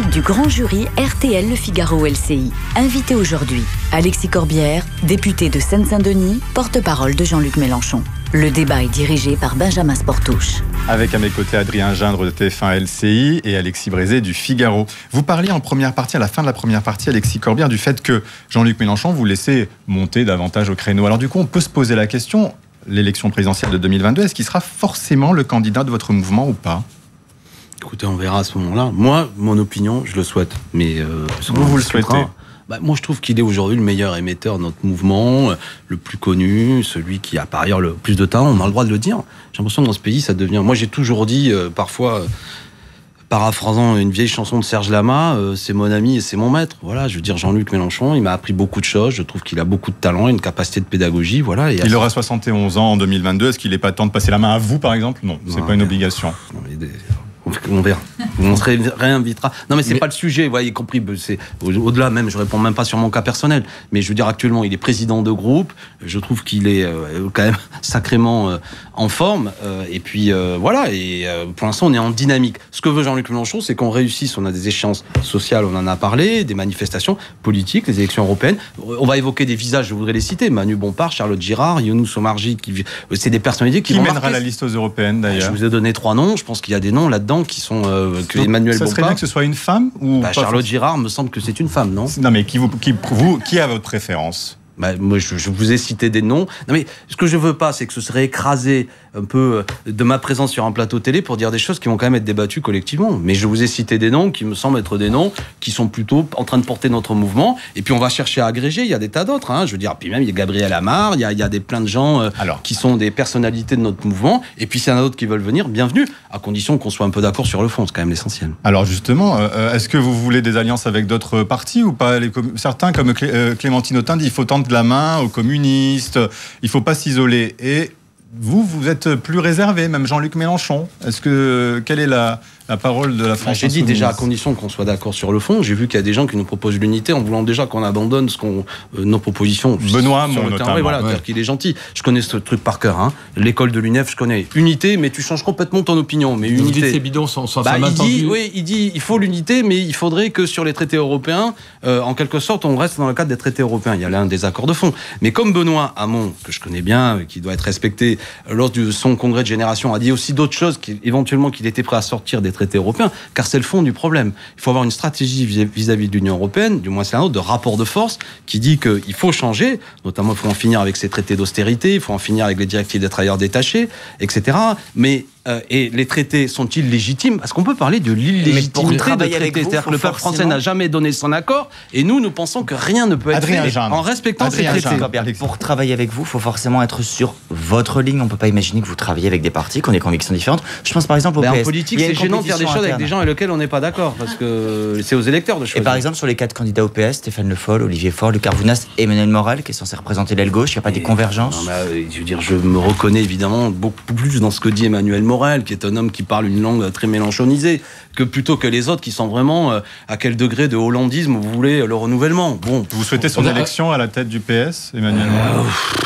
du grand jury R T L Le Figaro L C I. Invité aujourd'hui, Alexis Corbière, député de Seine-Saint-Denis, porte-parole de Jean-Luc Mélenchon. Le débat est dirigé par Benjamin Sportouche. Avec à mes côtés Adrien Gindre de T F un L C I et Alexis Brézé du Figaro. Vous parliez en première partie, à la fin de la première partie, Alexis Corbière, du fait que Jean-Luc Mélenchon vous laissait monter davantage au créneau. Alors du coup, on peut se poser la question, l'élection présidentielle de deux mille vingt-deux, est-ce qu'il sera forcément le candidat de votre mouvement ou pas ? Écoutez, on verra à ce moment-là. Moi, mon opinion, je le souhaite. Mais euh, vous, vous le souhaitez ? Bah, moi, je trouve qu'il est aujourd'hui le meilleur émetteur de notre mouvement, le plus connu, celui qui a par ailleurs le plus de talent. On a le droit de le dire. J'ai l'impression que dans ce pays, ça devient... Moi, j'ai toujours dit, euh, parfois, euh, paraphrasant une vieille chanson de Serge Lama, euh, c'est mon ami et c'est mon maître. Voilà, je veux dire, Jean-Luc Mélenchon, il m'a appris beaucoup de choses. Je trouve qu'il a beaucoup de talent, une capacité de pédagogie. Voilà. Et il aura soixante et onze ans en deux mille vingt-deux. Est-ce qu'il n'est pas temps de passer la main à vous, par exemple ? Non, c'est non, pas une mais... obligation. Non, mais des... On verra. On se réinvitera. Non, mais c'est mais... pas le sujet, vous voyez, compris. C'est au-delà même. Je réponds même pas sur mon cas personnel. Mais je veux dire, actuellement, il est président de groupe. Je trouve qu'il est euh, quand même sacrément euh, en forme. Euh, et puis euh, voilà. Et euh, pour l'instant, on est en dynamique. Ce que veut Jean-Luc Mélenchon, c'est qu'on réussisse. On a des échéances sociales, on en a parlé, des manifestations politiques, les élections européennes. On va évoquer des visages. Je voudrais les citer. Manu Bompard, Charlotte Girard, Younous Omarjee. Qui, c'est des personnalités qui, qui vont mènera marquer. La liste aux européennes d'ailleurs. Je vous ai donné trois noms. Je pense qu'il y a des noms là-dedans qui sont euh, que Emmanuel Ça Bompard. serait bien que ce soit une femme ou bah, Charlotte Girard me semble que c'est une femme, non ? Non, mais qui, vous, qui, vous, qui a votre préférence ? Bah, moi, je, je vous ai cité des noms. Non, mais ce que je veux pas, c'est que ce serait écrasé un peu de ma présence sur un plateau télé pour dire des choses qui vont quand même être débattues collectivement. Mais je vous ai cité des noms qui me semblent être des noms qui sont plutôt en train de porter notre mouvement. Et puis on va chercher à agréger. Il y a des tas d'autres. Hein. Je veux dire, puis même il y a Gabriel Amar, il y a, il y a des plein de gens euh, Alors. qui sont des personnalités de notre mouvement. Et puis s'il y en a d'autres qui veulent venir, bienvenue, à condition qu'on soit un peu d'accord sur le fond. C'est quand même l'essentiel. Alors justement, euh, est-ce que vous voulez des alliances avec d'autres partis ou pas ? Les com- Certains, comme Clé- euh, Clémentine Autain, disent qu'il faut tendre la main aux communistes, il faut pas s'isoler. Et vous, vous êtes plus réservé, même Jean-Luc Mélenchon. Est-ce que quelle est la, la parole de la France ? J'ai dit déjà à condition qu'on soit d'accord sur le fond. J'ai vu qu'il y a des gens qui nous proposent l'unité en voulant déjà qu'on abandonne ce qu'on, euh, nos propositions. Benoît sur Hamon, le terrain. Oui, voilà, ouais. qu'il est gentil. Je connais ce truc par cœur. Hein. L'école de l'U N E F, je connais. Unité, mais tu changes complètement ton opinion. Mais Vous unité. dites c'est bidon sans, sans bah, sa main il dit, tendue. oui, il dit il faut l'unité, mais il faudrait que sur les traités européens, euh, en quelque sorte, on reste dans le cadre des traités européens. Il y a là un désaccord de fond. Mais comme Benoît Hamon, que je connais bien, qui doit être respecté, lors de son congrès de génération, a dit aussi d'autres choses, éventuellement qu'il était prêt à sortir des traités européens, car c'est le fond du problème. Il faut avoir une stratégie vis-à-vis de l'Union européenne, du moins c'est un autre, de rapport de force, qui dit qu'il faut changer, notamment il faut en finir avec ces traités d'austérité, il faut en finir avec les directives des travailleurs détachés, et cetera. Mais Euh, et les traités sont-ils légitimes ? Parce qu'on peut parler de l'illégitimité de traités. C'est-à-dire que le peuple français n'a jamais donné son accord, et nous, nous pensons que rien ne peut être Adrien fait Gindre. en respectant Adrien ces traités. Gindre. Pour travailler avec vous, il faut forcément être sur votre ligne. On ne peut pas imaginer que vous travaillez avec des partis qui ont des convictions différentes. Je pense par exemple au Mais P S. en politique, c'est gênant de faire des choses avec des gens avec lesquels on n'est pas d'accord, parce que c'est aux électeurs de choisir. Et par exemple, sur les quatre candidats au P S, Stéphane Le Foll, Olivier Faure, Luc Arvounas, Emmanuel Morel, qui est censé représenter l'aile gauche, il n'y a pas des convergences ? Non, mais, je veux dire, je me reconnais évidemment beaucoup plus dans ce que dit Emmanuel Morel, qui est un homme qui parle une langue très mélenchonisée, que plutôt que les autres qui sont vraiment euh, à quel degré de hollandisme vous voulez le renouvellement. Bon, vous souhaitez son élection à la tête du P S, Emmanuel Morel ?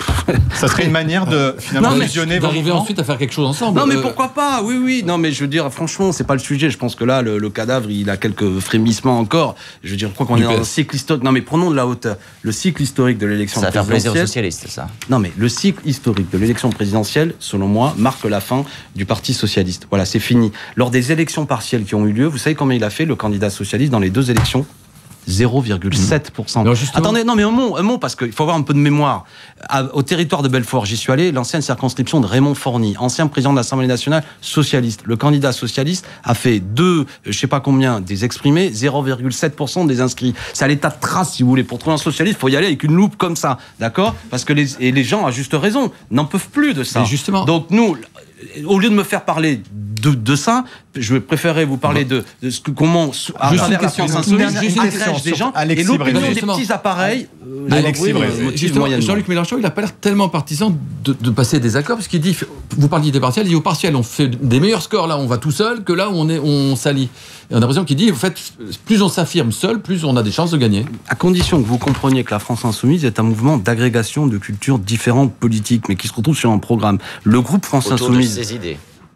Ça serait une manière de finalement non, mais fusionner vos d'arriver mouvements. ensuite à faire quelque chose ensemble. Non mais euh... pourquoi pas ? Oui oui. Non mais je veux dire franchement c'est pas le sujet. Je pense que là le, le cadavre il a quelques frémissements encore. Je veux dire je crois qu'on est dans un cycle historique. Non mais prenons de la hauteur. Le cycle historique de l'élection présidentielle. Ça va faire plaisir aux socialistes, ça. Non mais le cycle historique de l'élection présidentielle, selon moi, marque la fin du Parti socialiste. Voilà, c'est fini. Lors des élections partielles qui ont eu lieu, vous savez combien il a fait le candidat socialiste dans les deux élections ? zéro virgule sept pour cent. Non, Attendez, non mais un mot, un mot parce qu'il faut avoir un peu de mémoire. À, au territoire de Belfort, j'y suis allé, l'ancienne circonscription de Raymond Forny, ancien président de l'Assemblée nationale socialiste. Le candidat socialiste a fait deux, je sais pas combien, des exprimés, zéro virgule sept pour cent des inscrits. C'est à l'état de trace, si vous voulez. Pour trouver un socialiste, il faut y aller avec une loupe comme ça, d'accord ? Parce que les, et les gens, à juste raison, n'en peuvent plus de ça. Mais justement. Donc nous, au lieu de me faire parler de, de ça, je préférerais vous parler de, de ce que, comment, à juste travers une la question, France une insoumise, dernière agrège des gens, Alexis et l'opinion Brézé. des petits appareils, euh, Alexis avouez, Brézé. motive Justement, moyennement. Jean-Luc Mélenchon, il n'a pas l'air tellement partisan de, de passer des accords, parce qu'il dit, vous parliez des partiels, il dit au partiel, on fait des meilleurs scores là où on va tout seul que là où on, est, on s'allie. Et on a l'impression qu'il dit, en fait, plus on s'affirme seul, plus on a des chances de gagner. À condition que vous compreniez que la France insoumise est un mouvement d'agrégation de cultures différentes politiques, mais qui se retrouve sur un programme. Le groupe France Autour insoumise. de ses idées.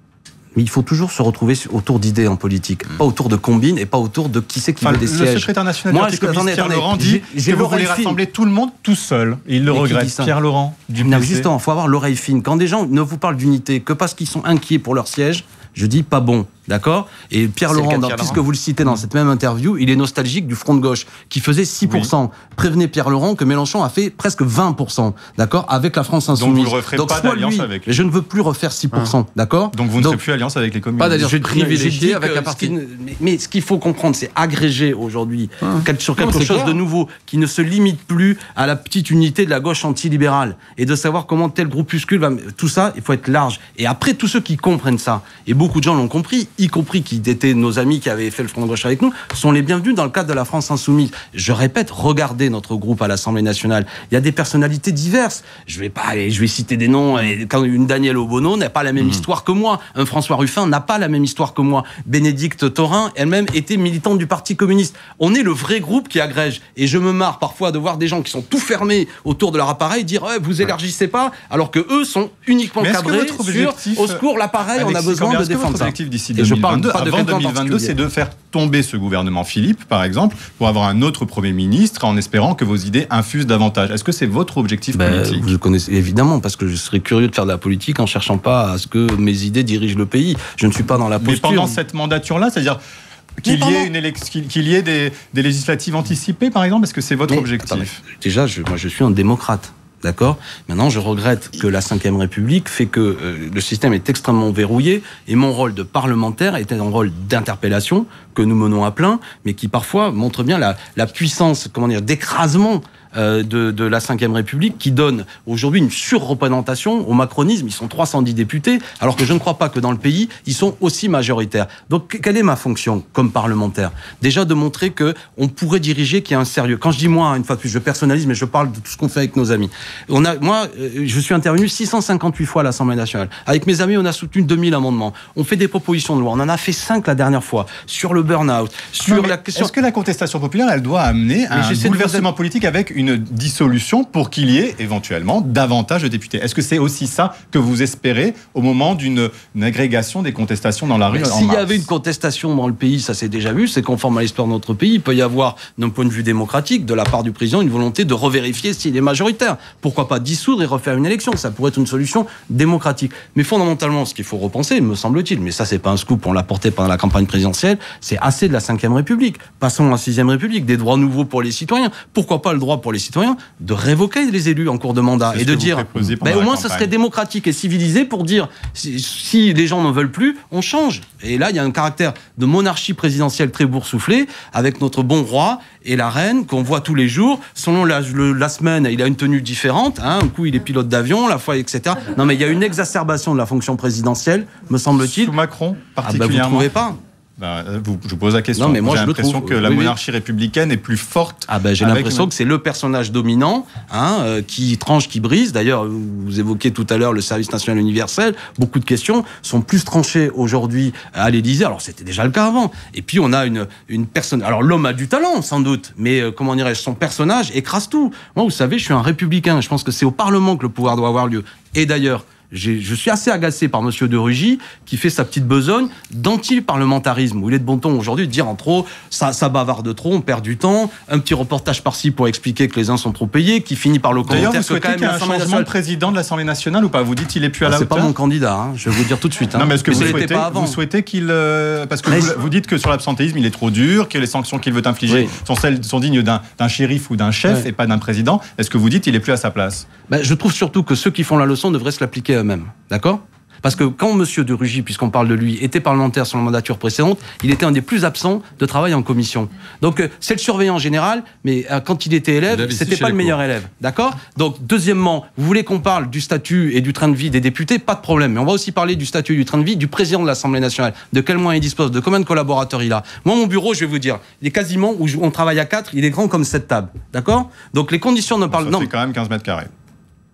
Mais il faut toujours se retrouver autour d'idées en politique, mmh. pas autour de combines et pas autour de qui c'est qui enfin, veut des le sièges. Le secrétaire national du Parti communiste, Pierre Laurent, dit que vous voulez rassembler tout le monde tout seul. Et il le regrette. Pierre Laurent, du P C. Justement, il faut avoir l'oreille fine. Quand des gens ne vous parlent d'unité que parce qu'ils sont inquiets pour leur siège, je dis pas bon. D'accord ? Et Pierre Laurent, dans, puisque vous le citez dans cette même interview, il est nostalgique du Front de gauche, qui faisait six pour cent. Oui. Prévenez Pierre Laurent que Mélenchon a fait presque vingt pour cent, d'accord ? Avec la France insoumise. Donc vous ne referez Donc, pas d'alliance lui, avec lui. Je ne veux plus refaire six pour cent, hein. D'accord ? Donc vous ne serez plus alliance avec les communistes. Pas d'alliance privilégiée avec un parti. Mais, mais ce qu'il faut comprendre, c'est agréger aujourd'hui hein. sur quelque non, chose clair. de nouveau, qui ne se limite plus à la petite unité de la gauche antilibérale, et de savoir comment tel groupuscule va... Tout ça, il faut être large. Et après, tous ceux qui comprennent ça, et beaucoup de gens l'ont compris, y compris qui étaient nos amis qui avaient fait le Front de gauche avec nous, sont les bienvenus dans le cadre de la France insoumise. Je répète, regardez notre groupe à l'Assemblée nationale. Il y a des personnalités diverses. Je vais pas, je vais citer des noms. Quand une Danielle Obono n'a pas la même mmh. histoire que moi. Un François Ruffin n'a pas la même histoire que moi. Bénédicte Thorin, elle-même, était militante du Parti communiste. On est le vrai groupe qui agrège. Et je me marre parfois de voir des gens qui sont tout fermés autour de leur appareil dire ouais, vous élargissez pas, alors que eux sont uniquement cadrés sur au secours l'appareil. On a besoin de défendre ça. D'ici deux mille vingt-deux, avant deux mille vingt-deux, c'est de faire tomber ce gouvernement Philippe, par exemple, pour avoir un autre Premier ministre, en espérant que vos idées infusent davantage. Est-ce que c'est votre objectif ben, politique ? Vous le connaissez évidemment, parce que je serais curieux de faire de la politique en cherchant pas à ce que mes idées dirigent le pays. Je ne suis pas dans la posture. Mais pendant cette mandature-là, c'est-à-dire qu'il y ait, une élec- qu'il y ait des, des législatives anticipées, par exemple, est-ce que c'est votre Mais, objectif ? Attendez, déjà, je, moi, je suis un démocrate. D'accord ? Maintenant, je regrette que la cinquième République fait que euh, le système est extrêmement verrouillé et mon rôle de parlementaire était un rôle d'interpellation que nous menons à plein, mais qui parfois montre bien la, la puissance, comment dire, d'écrasement euh, de, de la cinquième République qui donne aujourd'hui une surreprésentation au macronisme. Ils sont trois cent dix députés, alors que je ne crois pas que dans le pays, ils sont aussi majoritaires. Donc, quelle est ma fonction comme parlementaire ? Déjà de montrer qu'on pourrait diriger, qu'il y a un sérieux. Quand je dis moi, une fois de plus, je personnalise, mais je parle de tout ce qu'on fait avec nos amis. On a, moi, je suis intervenu six cent cinquante-huit fois à l'Assemblée nationale. Avec mes amis, on a soutenu deux mille amendements. On fait des propositions de loi. On en a fait cinq la dernière fois. Sur le burn-out, sur non, la question... Est-ce que la contestation populaire, elle doit amener à un bouleversement politique avec une dissolution pour qu'il y ait éventuellement davantage de députés ? Est-ce que c'est aussi ça que vous espérez au moment d'une agrégation des contestations dans la rue ? S'il y avait une contestation dans le pays, ça s'est déjà vu, c'est conforme à l'histoire de notre pays. Il peut y avoir, d'un point de vue démocratique, de la part du président, une volonté de revérifier s'il est majoritaire. Pourquoi pas dissoudre et refaire une élection ? Ça pourrait être une solution démocratique. Mais fondamentalement, ce qu'il faut repenser, me semble-t-il, mais ça c'est pas un scoop, on l'a porté pendant la campagne présidentielle, c'est assez de la cinquième République. Passons à la sixième République, des droits nouveaux pour les citoyens. Pourquoi pas le droit pour les citoyens de révoquer les élus en cours de mandat et de dire, ben, au moins ce serait démocratique et civilisé pour dire, si, si les gens n'en veulent plus, on change. Et là, il y a un caractère de monarchie présidentielle très boursouflé, avec notre bon roi et la reine, qu'on voit tous les jours. Selon la, le, la semaine, il a une tenue différente. Hein. Un coup, il est pilote d'avion, la fois, et cetera. Non, mais il y a une exacerbation de la fonction présidentielle, me semble-t-il. Sous Macron, particulièrement. Ah, bah, vous ne trouvez pas ? Ben, vous, je vous pose la question. Non, mais moi, j'ai je l'impression trouve, que la oui, monarchie oui. républicaine est plus forte. Ah ben, j'ai l'impression une... que c'est le personnage dominant, hein, euh, qui tranche, qui brise. D'ailleurs, vous évoquiez tout à l'heure le service national universel. Beaucoup de questions sont plus tranchées aujourd'hui à l'Élysée. Alors, c'était déjà le cas avant. Et puis, on a une, une personne... Alors, l'homme a du talent, sans doute. Mais, euh, comment dirais-je, son personnage écrase tout. Moi, vous savez, je suis un républicain. Je pense que c'est au Parlement que le pouvoir doit avoir lieu. Et d'ailleurs... J'ai, je suis assez agacé par Monsieur de Rugy qui fait sa petite besogne d'anti-parlementarisme, où il est de bon ton aujourd'hui de dire en trop, ça, ça bavarde trop, on perd du temps, un petit reportage par-ci pour expliquer que les uns sont trop payés, qui finit par le commentaire. D'ailleurs, vous souhaitez qu'il y ait un changement de président de l'Assemblée nationale ou pas ? Vous dites qu'il est plus à ah, la c'est hauteur ? C'est pas mon candidat, hein, je vais vous dire tout de suite. Hein. Non, mais est-ce que mais vous, souhaitez, pas avant. vous souhaitez qu'il... Euh, parce que vous, vous dites que sur l'absentéisme, il est trop dur, que les sanctions qu'il veut infliger oui. sont, celles, sont dignes d'un, d'un shérif ou d'un chef oui. et pas d'un président. Est-ce que vous dites qu'il est plus à sa place ? Ben, je trouve surtout que ceux qui font la leçon devraient se l'appliquer eux-mêmes. D'accord ? Parce que quand M. de Rugy, puisqu'on parle de lui, était parlementaire sur la mandature précédente, il était un des plus absents de travail en commission. Donc, euh, c'est le surveillant général, mais euh, quand il était élève, il c'était pas le meilleur élève. D'accord ? Donc, deuxièmement, vous voulez qu'on parle du statut et du train de vie des députés ? Pas de problème. Mais on va aussi parler du statut et du train de vie du président de l'Assemblée nationale. De quels moyens il dispose ? De combien de collaborateurs il a ? Moi, mon bureau, je vais vous dire, il est quasiment, où on travaille à quatre, il est grand comme cette table. D'accord ? Donc, les conditions ne parlent... Ça fait quand même quinze mètres carrés.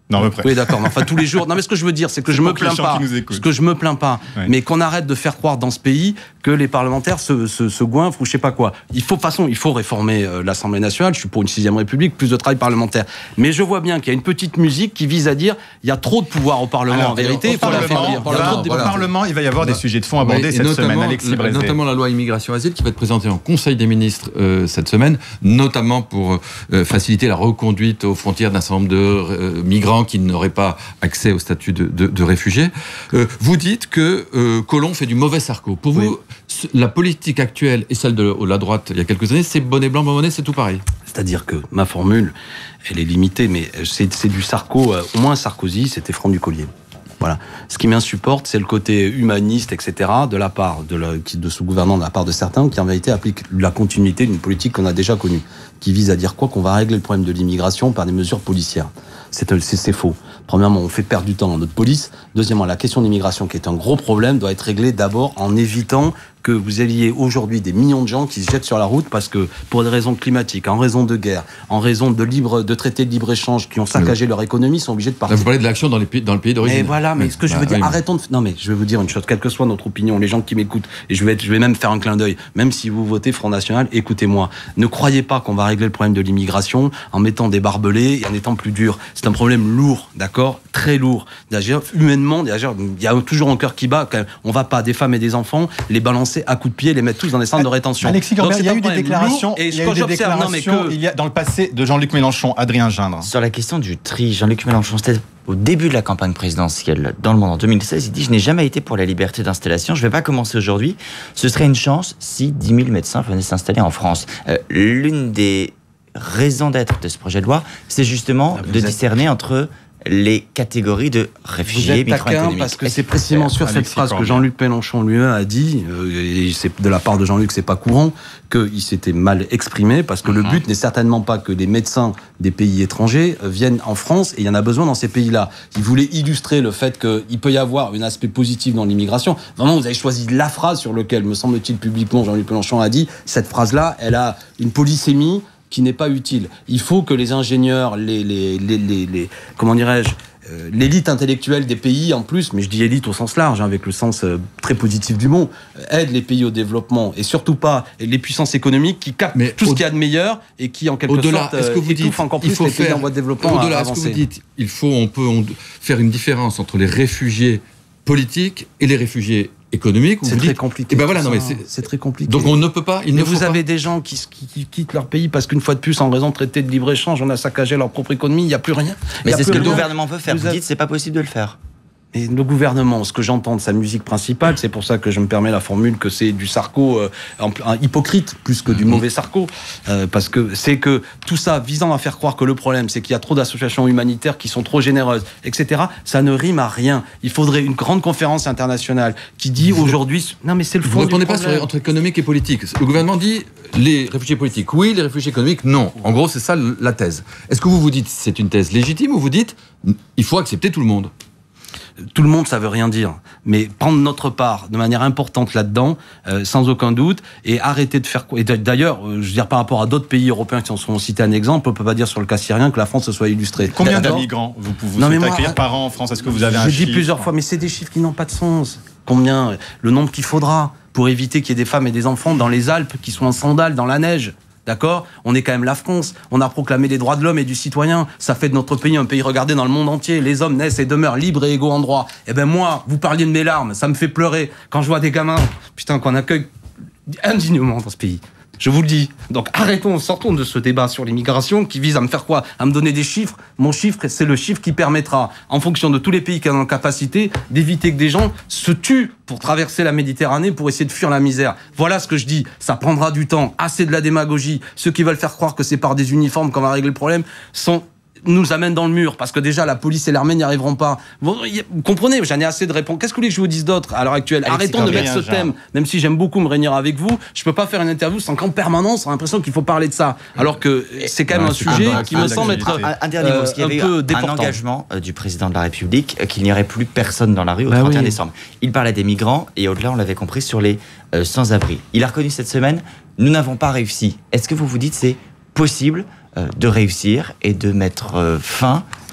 Non, à peu près. Oui, d'accord. Mais enfin, tous les jours. Non, mais ce que je veux dire, c'est que je me plains pas. Ce que je me plains pas. Ouais. Mais qu'on arrête de faire croire dans ce pays que les parlementaires se, se, se goinfrent ou je sais pas quoi. Il faut, de toute façon, il faut réformer euh, l'Assemblée nationale. Je suis pour une sixième République, plus de travail parlementaire. Mais je vois bien qu'il y a une petite musique qui vise à dire il y a trop de pouvoir au Parlement. Alors, en vérité, il faut la faire dire. Au voilà. Parlement, il va y avoir des sujets de fond abordés cette semaine, Alexis Brézé. Notamment la loi immigration-asile qui va être présentée en Conseil des ministres euh, cette semaine, notamment pour euh, faciliter la reconduite aux frontières d'un certain nombre de euh, migrants qui n'auraient pas accès au statut de, de, de réfugié. Euh, vous dites que euh, Collomb fait du mauvais Sarko. Pour oui. vous, la politique actuelle et celle de la droite il y a quelques années, c'est bonnet blanc, bonnet, c'est tout pareil. C'est-à-dire que ma formule, elle est limitée, mais c'est, c'est du Sarko. Euh, au moins Sarkozy, c'était Franck Ducollier. Voilà. Ce qui m'insupporte, c'est le côté humaniste, et cetera, de la part de, la, de ce gouvernement, de la part de certains, qui en vérité appliquent la continuité d'une politique qu'on a déjà connue, qui vise à dire quoi, qu'on va régler le problème de l'immigration par des mesures policières. C'est, c'est, c'est faux. Premièrement, on fait perdre du temps à notre police. Deuxièmement, la question de l'immigration, qui est un gros problème, doit être réglée d'abord en évitant que vous ayez aujourd'hui des millions de gens qui se jettent sur la route parce que pour des raisons climatiques, en raison de guerre, en raison de libre, de traités de libre-échange qui ont saccagé oui. leur économie, sont obligés de partir. Là, vous parlez de l'action dans, les pays, dans le pays d'origine. Mais voilà, mais ce que je veux ah, dire, oui, arrêtons de... Non mais je vais vous dire une chose, quelle que soit notre opinion, les gens qui m'écoutent, et je vais, être, je vais même faire un clin d'œil, même si vous votez Front National, écoutez-moi, ne croyez pas qu'on va régler le problème de l'immigration en mettant des barbelés et en étant plus dur. C'est un problème lourd, d'accord, très lourd. D'ailleurs, humainement, d'ailleurs, il y a toujours un cœur qui bat. On va pas, des femmes et des enfants, les balancer à coups de pied, les mettre tous dans des centres de rétention. Alexis Corbière, il y a eu des déclarations, et il y a eu des déclarations non, mais que... il y a dans le passé de Jean-Luc Mélenchon, Adrien Gindre. Sur la question du tri, Jean-Luc Mélenchon, c'était au début de la campagne présidentielle dans Le Monde en deux mille seize, il dit « Je n'ai jamais été pour la liberté d'installation, je ne vais pas commencer aujourd'hui. Ce serait une chance si dix mille médecins venaient s'installer en France. Euh, » L'une des raisons d'être de ce projet de loi, c'est justement ah, de êtes... discerner entre les catégories de réfugiés migrants économiques. Parce que c'est précisément sur cette phrase que Jean-Luc Mélenchon lui-même a dit, euh, et c'est de la part de Jean-Luc, c'est pas courant, qu'il s'était mal exprimé, parce que mm-hmm. le but n'est certainement pas que des médecins des pays étrangers viennent en France, et il y en a besoin dans ces pays-là. Il voulait illustrer le fait qu'il peut y avoir un aspect positif dans l'immigration. Vraiment, vous avez choisi la phrase sur laquelle, me semble-t-il, publiquement, Jean-Luc Mélenchon a dit, cette phrase-là, elle a une polysémie qui n'est pas utile. Il faut que les ingénieurs, les, les, les, les, les comment dirais-je, euh, l'élite intellectuelle des pays, en plus, mais je dis élite au sens large, hein, avec le sens euh, très positif du mot, euh, aide les pays au développement, et surtout pas les puissances économiques qui captent mais tout au, ce qu'il y a de meilleur et qui, en quelque au-delà, sorte, est-ce que vous étouffent dites, encore plus il faut les faire, pays en voie de développement au-delà, à est-ce avancer. que vous dites, il faut, on peut on, faire une différence entre les réfugiés politiques et les réfugiés économique. C'est très dites, compliqué. Ben voilà, non, mais c'est, c'est très compliqué. Donc on ne peut pas. Il mais ne vous faut avez pas. des gens qui, qui, qui quittent leur pays parce qu'une fois de plus, en raison de traités de libre-échange, on a saccagé leur propre économie, il n'y a plus rien. Mais c'est ce que rien. le gouvernement peut faire. Vous, vous avez... dites c'est pas possible de le faire. Et le gouvernement, ce que j'entends de sa musique principale, c'est pour ça que je me permets la formule que c'est du Sarko euh, un, un hypocrite plus que du mauvais Sarko, euh, parce que c'est que tout ça visant à faire croire que le problème c'est qu'il y a trop d'associations humanitaires qui sont trop généreuses, et cetera. Ça ne rime à rien. Il faudrait une grande conférence internationale qui dit vous aujourd'hui, non mais c'est le fond. Vous ne répondez pas sur, entre économique et politique. Le gouvernement dit les réfugiés politiques oui, les réfugiés économiques non. En gros, c'est ça la thèse. Est-ce que vous vous dites c'est une thèse légitime ou vous dites il faut accepter tout le monde? Tout le monde, ça veut rien dire. Mais prendre notre part de manière importante là-dedans, euh, sans aucun doute, et arrêter de faire... Et d'ailleurs, euh, je veux dire, par rapport à d'autres pays européens qui en sont cités un exemple, on ne peut pas dire sur le cas syrien que la France se soit illustrée. Combien de migrants vous pouvez non, moi, accueillir par an en France? Est-ce que vous avez un chiffre? J'ai dit plusieurs fois, mais c'est des chiffres qui n'ont pas de sens. Combien? Le nombre qu'il faudra pour éviter qu'il y ait des femmes et des enfants dans les Alpes qui sont en sandales, dans la neige. D'accord ? On est quand même la France. On a proclamé les droits de l'homme et du citoyen. Ça fait de notre pays un pays regardé dans le monde entier. Les hommes naissent et demeurent libres et égaux en droit. Eh ben moi, vous parliez de mes larmes, ça me fait pleurer quand je vois des gamins, putain, qu'on accueille indignement dans ce pays. Je vous le dis. Donc arrêtons, sortons de ce débat sur l'immigration qui vise à me faire quoi? À me donner des chiffres. Mon chiffre, c'est le chiffre qui permettra, en fonction de tous les pays qui ont la capacité, d'éviter que des gens se tuent pour traverser la Méditerranée, pour essayer de fuir la misère. Voilà ce que je dis. Ça prendra du temps. Assez de la démagogie. Ceux qui veulent faire croire que c'est par des uniformes qu'on va régler le problème sont... nous amène dans le mur, parce que déjà la police et l'armée n'y arriveront pas. Vous, vous comprenez, j'en ai assez de répondre. Qu'est-ce que vous voulez que je vous dise d'autre à l'heure actuelle? Alexis Arrêtons de mettre ce thème, même si j'aime beaucoup me réunir avec vous, je peux pas faire une interview sans qu'en permanence on a l'impression qu'il faut parler de ça, alors que c'est quand même ouais, un sujet un, qui un, me semble être un, un dernier mot, parce qu'il y avait un peu un déportant. engagement du président de la République euh, qu'il n'y aurait plus personne dans la rue au bah trente et un oui. décembre. Il parlait des migrants et au-delà, on l'avait compris, sur les euh, sans-abri. Il a reconnu cette semaine, nous n'avons pas réussi. Est-ce que vous vous dites c'est possible de réussir et de mettre fin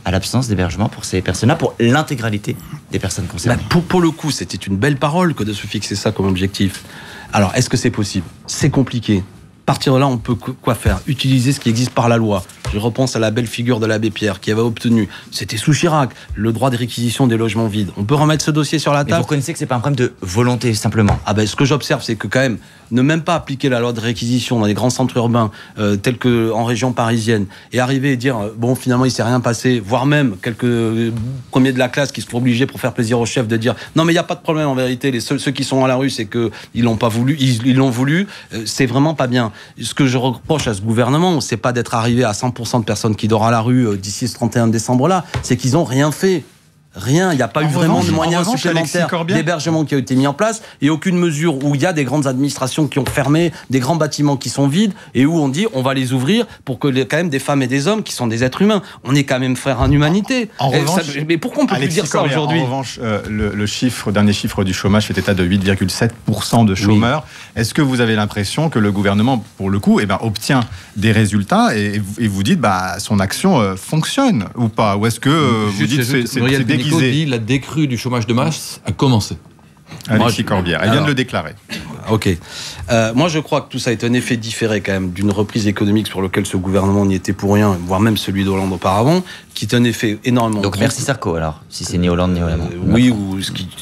à l'absence d'hébergement pour ces personnes-là, pour l'intégralité des personnes concernées. Bah, pour, pour le coup, c'était une belle parole que de se fixer ça comme objectif. Alors, est-ce que c'est possible? C'est compliqué. À partir de là, on peut quoi faire? Utiliser ce qui existe par la loi. Je repense à la belle figure de l'abbé Pierre qui avait obtenu, c'était sous Chirac, le droit de réquisition des logements vides. On peut remettre ce dossier sur la table. Mais vous reconnaissez que c'est pas un problème de volonté, simplement? Ah ben, ce que j'observe, c'est que quand même, ne même pas appliquer la loi de réquisition dans les grands centres urbains, euh, tels qu'en région parisienne, et arriver et dire, euh, bon, finalement, il s'est rien passé, voire même quelques euh, premiers de la classe qui se trouvent obligés pour faire plaisir au chef de dire, non, mais il n'y a pas de problème en vérité, les seuls, ceux qui sont à la rue, c'est qu'ils l'ont pas voulu, ils, ils l'ont voulu, euh, c'est vraiment pas bien. Ce que je reproche à ce gouvernement, c'est pas d'être arrivé à cent pour cent de personnes qui dorment à la rue euh, d'ici ce trente et un décembre là, c'est qu'ils ont rien fait. Rien, il n'y a pas en eu vraiment revanche, de moyens revanche, supplémentaires d'hébergement qui a été mis en place et aucune mesure où il y a des grandes administrations qui ont fermé, des grands bâtiments qui sont vides et où on dit on va les ouvrir pour que les, quand même des femmes et des hommes qui sont des êtres humains. On est quand même frères en humanité. En et revanche, ça, mais pourquoi on peut Alexis plus dire ça Corbière, aujourd'hui? En revanche, euh, le, le chiffre, dernier chiffre du chômage fait état de huit virgule sept pour cent de chômeurs. Oui. Est-ce que vous avez l'impression que le gouvernement, pour le coup, eh ben, obtient des résultats et, et vous dites bah son action euh, fonctionne ou pas? Ou est-ce que euh, vous dites c'est, c'est, c'est déguisé? Dit, la décrue du chômage de masse a commencé. Alexis Corbière, elle vient Alors, de le déclarer. Ok. Euh, moi, je crois que tout ça est un effet différé quand même d'une reprise économique sur laquelle ce gouvernement n'y était pour rien, voire même celui d'Hollande auparavant, qui est un effet énormément... Donc merci Sarko alors, si c'est ni Hollande ni Hollande. Euh, oui, ou ce qui...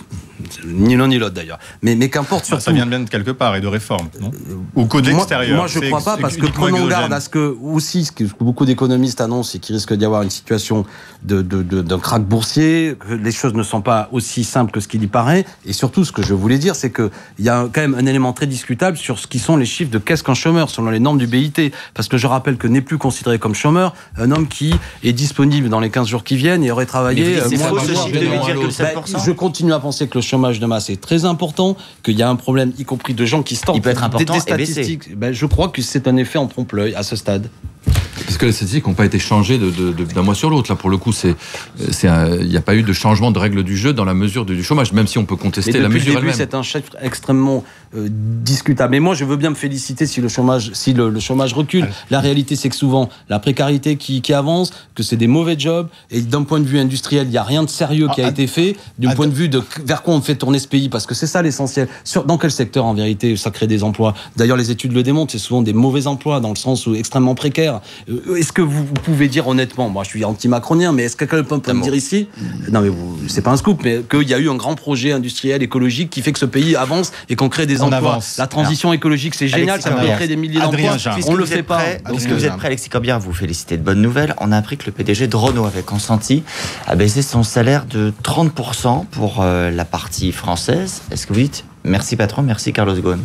Ni l'un ni l'autre d'ailleurs. Mais, mais qu'importe surtout. Ça vient bien de quelque part et de réforme, non? Ou qu'au de l'extérieur. Moi, moi je ne crois pas parce que prenons garde à ce que, aussi, ce que beaucoup d'économistes annoncent, c'est qu'il risque d'y avoir une situation de, de, de, d'un krach boursier, que les choses ne sont pas aussi simples que ce qu'il y paraît. Et surtout, ce que je voulais dire, c'est qu'il y a quand même un élément très discutable sur ce qui sont les chiffres de qu'est-ce qu'un chômeur, selon les normes du B I T. Parce que je rappelle que n'est plus considéré comme chômeur un homme qui est disponible dans les quinze jours qui viennent et aurait travaillé. C'est faux ce chiffre de huit virgule sept pour cent. Je continue à penser que le chômage de masse est très important, qu'il y a un problème, y compris de gens qui sortent Il peut être important des, des statistiques. Ben, je crois que c'est un effet en trompe-l'œil à ce stade. Parce que les statistiques n'ont pas été changées de, de, de, d'un mois sur l'autre. Là, pour le coup, c'est, c'est il n'y a pas eu de changement de règle du jeu dans la mesure du chômage, même si on peut contester la mesure elle-même. C'est un chiffre extrêmement euh, discutable. Mais moi, je veux bien me féliciter si le chômage, si le, le chômage recule. Ouais. La réalité, c'est que souvent, la précarité qui, qui avance, que c'est des mauvais jobs, et d'un point de vue industriel, il n'y a rien de sérieux ah, qui a ah, été fait. D'un ah, point de vue de vers quoi on fait tourner ce pays, parce que c'est ça l'essentiel. Sur, dans quel secteur, en vérité, ça crée des emplois? D'ailleurs, les études le démontrent, c'est souvent des mauvais emplois, dans le sens où extrêmement précaires. Est-ce que vous pouvez dire honnêtement, moi je suis anti-macronien, mais est-ce que quelqu'un peut me dire ici, non mais vous, c'est pas un scoop, mais qu'il y a eu un grand projet industriel, écologique qui fait que ce pays avance et qu'on crée des on emplois. Avance. La transition Alors, écologique, c'est génial, ça peut créer des milliers d'emplois. On le fait pas. Est-ce que vous êtes prêt, Alexis Corbière, à vous féliciter de bonnes nouvelles? On a appris que le P D G de Renault avait consenti à baisser son salaire de trente pour cent pour euh, la partie française. Est-ce que vous dites merci patron, merci Carlos Ghosn?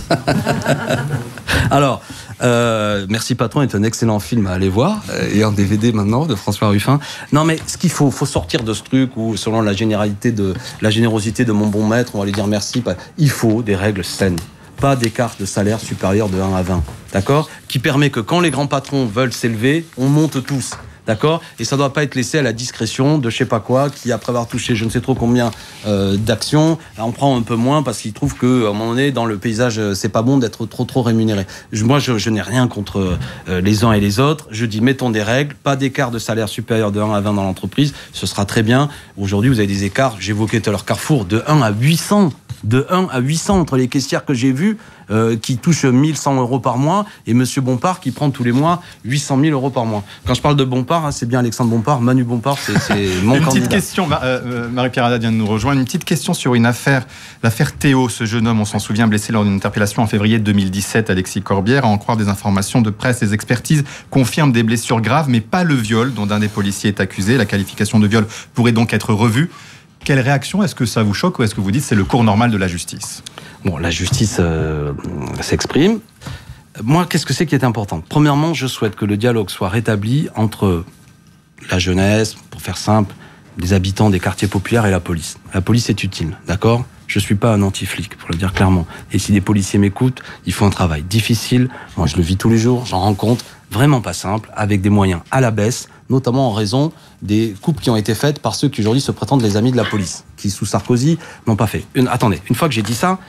Alors, euh, Merci Patron est un excellent film à aller voir, euh, et en D V D maintenant, de François Ruffin. Non mais ce qu'il faut, faut sortir de ce truc où, selon la généralité de, la générosité de mon bon maître, on va lui dire merci. Il faut des règles saines. Pas d'écart de salaire supérieur de un à vingt, d'accord? Qui permet que quand les grands patrons veulent s'élever, on monte tous. D'accord? Et ça ne doit pas être laissé à la discrétion de je sais pas quoi, qui après avoir touché je ne sais trop combien euh, d'actions, on prend un peu moins parce qu'il trouve qu'à un moment donné, dans le paysage, c'est pas bon d'être trop trop rémunéré. Je, moi, je, je n'ai rien contre euh, les uns et les autres. Je dis, mettons des règles, pas d'écart de salaire supérieur de un à vingt dans l'entreprise, ce sera très bien. Aujourd'hui, vous avez des écarts, j'évoquais tout à l'heure Carrefour, de un à huit cents. De un à huit cents entre les caissières que j'ai vues euh, qui touchent mille cent euros par mois et Monsieur Bompard qui prend tous les mois huit cent mille euros par mois. Quand je parle de Bompard, hein, c'est bien Alexandre Bompard, Manu Bompard, c'est, c'est mon une candidat. Petite question, euh, Marie-Pierre Haddad vient de nous rejoindre, une petite question sur une affaire, l'affaire Théo, ce jeune homme, on s'en souvient, blessé lors d'une interpellation en février deux mille dix-sept, Alexis Corbière, à en croire des informations de presse, les expertises confirment des blessures graves, mais pas le viol dont un des policiers est accusé. La qualification de viol pourrait donc être revue. Quelle réaction? Est-ce que ça vous choque ou est-ce que vous dites c'est le cours normal de la justice? Bon, la justice euh, s'exprime. Moi, qu'est-ce que c'est qui est important? Premièrement, je souhaite que le dialogue soit rétabli entre la jeunesse, pour faire simple, les habitants des quartiers populaires et la police. La police est utile, d'accord? Je ne suis pas un anti-flic, pour le dire clairement. Et si des policiers m'écoutent, ils font un travail difficile. Moi, je le vis tous les jours, j'en rencontre. Vraiment pas simple, avec des moyens à la baisse, notamment en raison des coupes qui ont été faites par ceux qui aujourd'hui se prétendent les amis de la police, qui sous Sarkozy n'ont pas fait. Une, attendez, une fois que j'ai dit ça,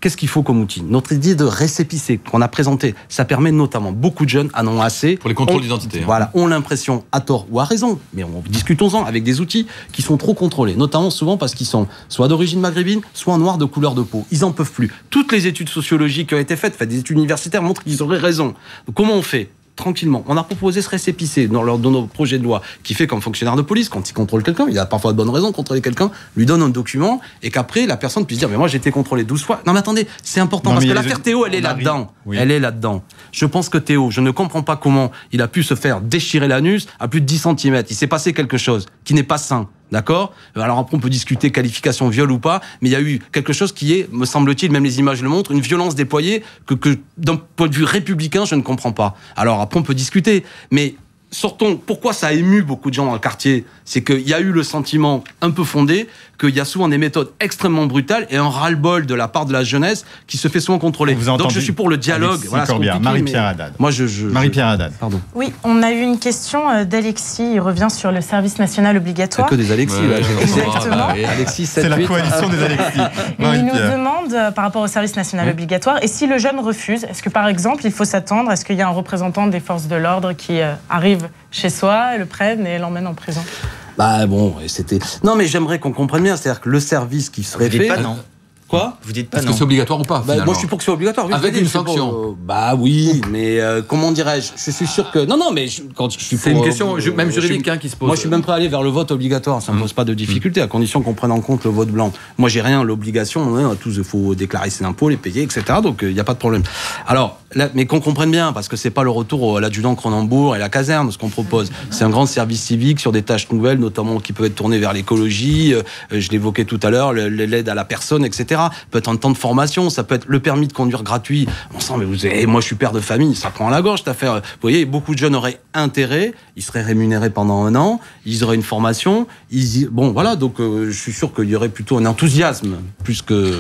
qu'est-ce qu'il faut comme outil? Notre idée de récépissé qu'on a présenté, ça permet notamment, beaucoup de jeunes en ont assez. Pour les contrôles d'identité. Hein. Voilà, ont l'impression, à tort ou à raison, mais on, discutons-en avec des outils qui sont trop contrôlés, notamment souvent parce qu'ils sont soit d'origine maghrébine, soit noirs de couleur de peau. Ils en peuvent plus. Toutes les études sociologiques qui ont été faites, faites des études universitaires, montrent qu'ils auraient raison. Donc, comment on fait? Tranquillement. On a proposé ce récépissé dans, leur, dans nos projets de loi qui fait comme fonctionnaire de police, quand il contrôle quelqu'un, il a parfois de bonnes raisons de contrôler quelqu'un, lui donne un document et qu'après la personne puisse dire mais moi j'ai été contrôlé douze fois. Non mais attendez, c'est important non, parce que l'affaire Théo elle est là-dedans. Oui. Elle est là-dedans. Je pense que Théo, je ne comprends pas comment il a pu se faire déchirer l'anus à plus de dix centimètres. Il s'est passé quelque chose qui n'est pas sain. D'accord? Alors après, on peut discuter qualification viol ou pas, mais il y a eu quelque chose qui est, me semble-t-il, même les images le montrent, une violence déployée que, que d'un point de vue républicain, je ne comprends pas. Alors après, on peut discuter, mais sortons, pourquoi ça a ému beaucoup de gens dans le quartier? C'est qu'il y a eu le sentiment un peu fondé qu'il y a souvent des méthodes extrêmement brutales et un ras-le-bol de la part de la jeunesse qui se fait souvent contrôler. Donc je suis pour le dialogue. Voilà, Marie-Pierre Haddad. Moi, je, je, Marie-Pierre Haddad. Pardon. Oui, on a eu une question d'Alexis. Il revient sur le service national obligatoire. C'est que des Alexis, ouais, là. Exactement. Ah, Alexis, sept, c'est la huit. coalition des Alexis. Et il nous demande, euh, par rapport au service national oui. obligatoire, et si le jeune refuse, est-ce que par exemple, il faut s'attendre, est-ce qu'il y a un représentant des forces de l'ordre qui euh, arrive chez soi, le prenne et l'emmène en prison? Bah bon, c'était. Non, mais j'aimerais qu'on comprenne bien, c'est-à-dire que le service qui serait Vous fait. Dites pas non. Quoi? Vous dites pas Est-ce non. que c'est obligatoire ou pas? Bah, moi, je suis pour que ce soit obligatoire. Oui, avec dit, une sanction. Pour, euh, bah oui, mais euh, comment dirais-je? Je suis sûr que. Non, non, mais je, quand je suis. C'est pour, une question euh, même juridique suis, hein, qui se pose. Moi, je suis même prêt à aller vers le vote obligatoire. Ça ne me pose pas de difficulté, à condition qu'on prenne en compte le vote blanc. Moi, j'ai rien, l'obligation. Hein, tous, il faut déclarer ses impôts, les payer, et cetera. Donc, il euh, n'y a pas de problème. Alors, là, mais qu'on comprenne bien, parce que c'est pas le retour à l'adjudant Cronenbourg et la caserne, ce qu'on propose. C'est un grand service civique sur des tâches nouvelles, notamment qui peuvent être tournées vers l'écologie. Euh, je l'évoquais tout à l'heure, l'aide à la personne, et cetera. Peut être un temps de formation, ça peut être le permis de conduire gratuit. On sent, mais vous avez, moi je suis père de famille, ça prend à la gorge cette affaire. Vous voyez, beaucoup de jeunes auraient intérêt, ils seraient rémunérés pendant un an, ils auraient une formation. Ils, bon, voilà, donc euh, je suis sûr qu'il y aurait plutôt un enthousiasme plus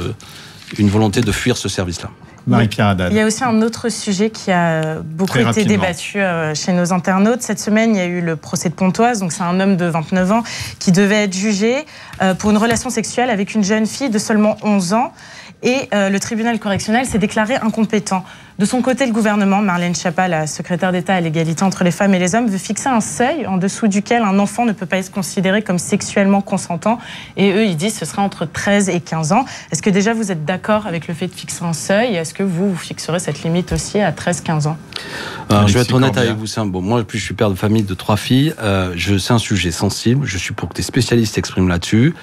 qu'une volonté de fuir ce service-là. Marie-Pierre Haddad. Il y a aussi un autre sujet qui a beaucoup Très été rapidement. débattu chez nos internautes. Cette semaine, il y a eu le procès de Pontoise. Donc, c'est un homme de vingt-neuf ans qui devait être jugé pour une relation sexuelle avec une jeune fille de seulement onze ans. Et euh, le tribunal correctionnel s'est déclaré incompétent. De son côté, le gouvernement, Marlène Schiappa, la secrétaire d'État à l'égalité entre les femmes et les hommes, veut fixer un seuil en dessous duquel un enfant ne peut pas être considéré comme sexuellement consentant. Et eux, ils disent que ce sera entre treize et quinze ans. Est-ce que déjà vous êtes d'accord avec le fait de fixer un seuil? Est-ce que vous, vous fixerez cette limite aussi à treize à quinze ans? Alors, je vais être honnête avec vous. C'est un bon. Moi, plus je suis père de famille de trois filles. Euh, je, c'est un sujet sensible. Je suis pour que des spécialistes s'expriment là-dessus.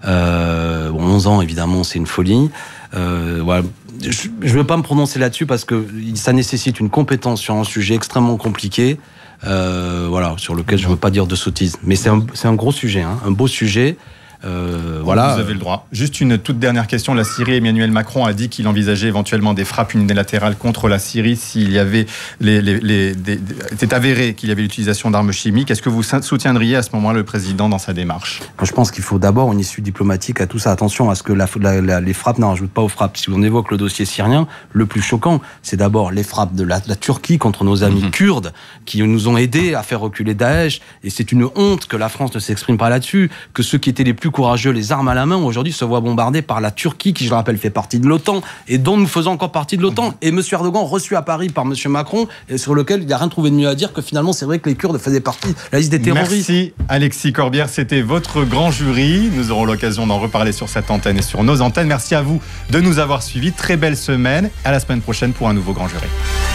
Euh, onze ans, évidemment, c'est une folie. Euh, voilà. Je ne veux pas me prononcer là-dessus parce que ça nécessite une compétence sur un sujet extrêmement compliqué, euh, voilà, sur lequel je ne veux pas dire de sottises. Mais c'est un, c'est un gros sujet, hein, un beau sujet. Euh, voilà. Vous avez le droit. Juste une toute dernière question. La Syrie, Emmanuel Macron a dit qu'il envisageait éventuellement des frappes unilatérales contre la Syrie s'il y avait les, les, les, des, des, était avéré qu'il y avait l'utilisation d'armes chimiques. Est-ce que vous soutiendriez à ce moment-là le président dans sa démarche? Moi, je pense qu'il faut d'abord une issue diplomatique à tout ça. Attention à ce que la, la, la, les frappes n'en rajoutent pas aux frappes. Si on évoque le dossier syrien, le plus choquant, c'est d'abord les frappes de la, la Turquie contre nos amis mmh. kurdes qui nous ont aidés à faire reculer Daesh. Et c'est une honte que la France ne s'exprime pas là-dessus, que ceux qui étaient les plus courageux, les armes à la main, aujourd'hui se voient bombardés par la Turquie, qui, je le rappelle, fait partie de l'OTAN, et dont nous faisons encore partie de l'OTAN. Et M. Erdogan, reçu à Paris par M. Macron, et sur lequel il n'y a rien trouvé de mieux à dire que finalement, c'est vrai que les Kurdes faisaient partie de la liste des terroristes. Merci Alexis Corbière, c'était votre grand jury. Nous aurons l'occasion d'en reparler sur cette antenne et sur nos antennes. Merci à vous de nous avoir suivis. Très belle semaine. À la semaine prochaine pour un nouveau grand jury.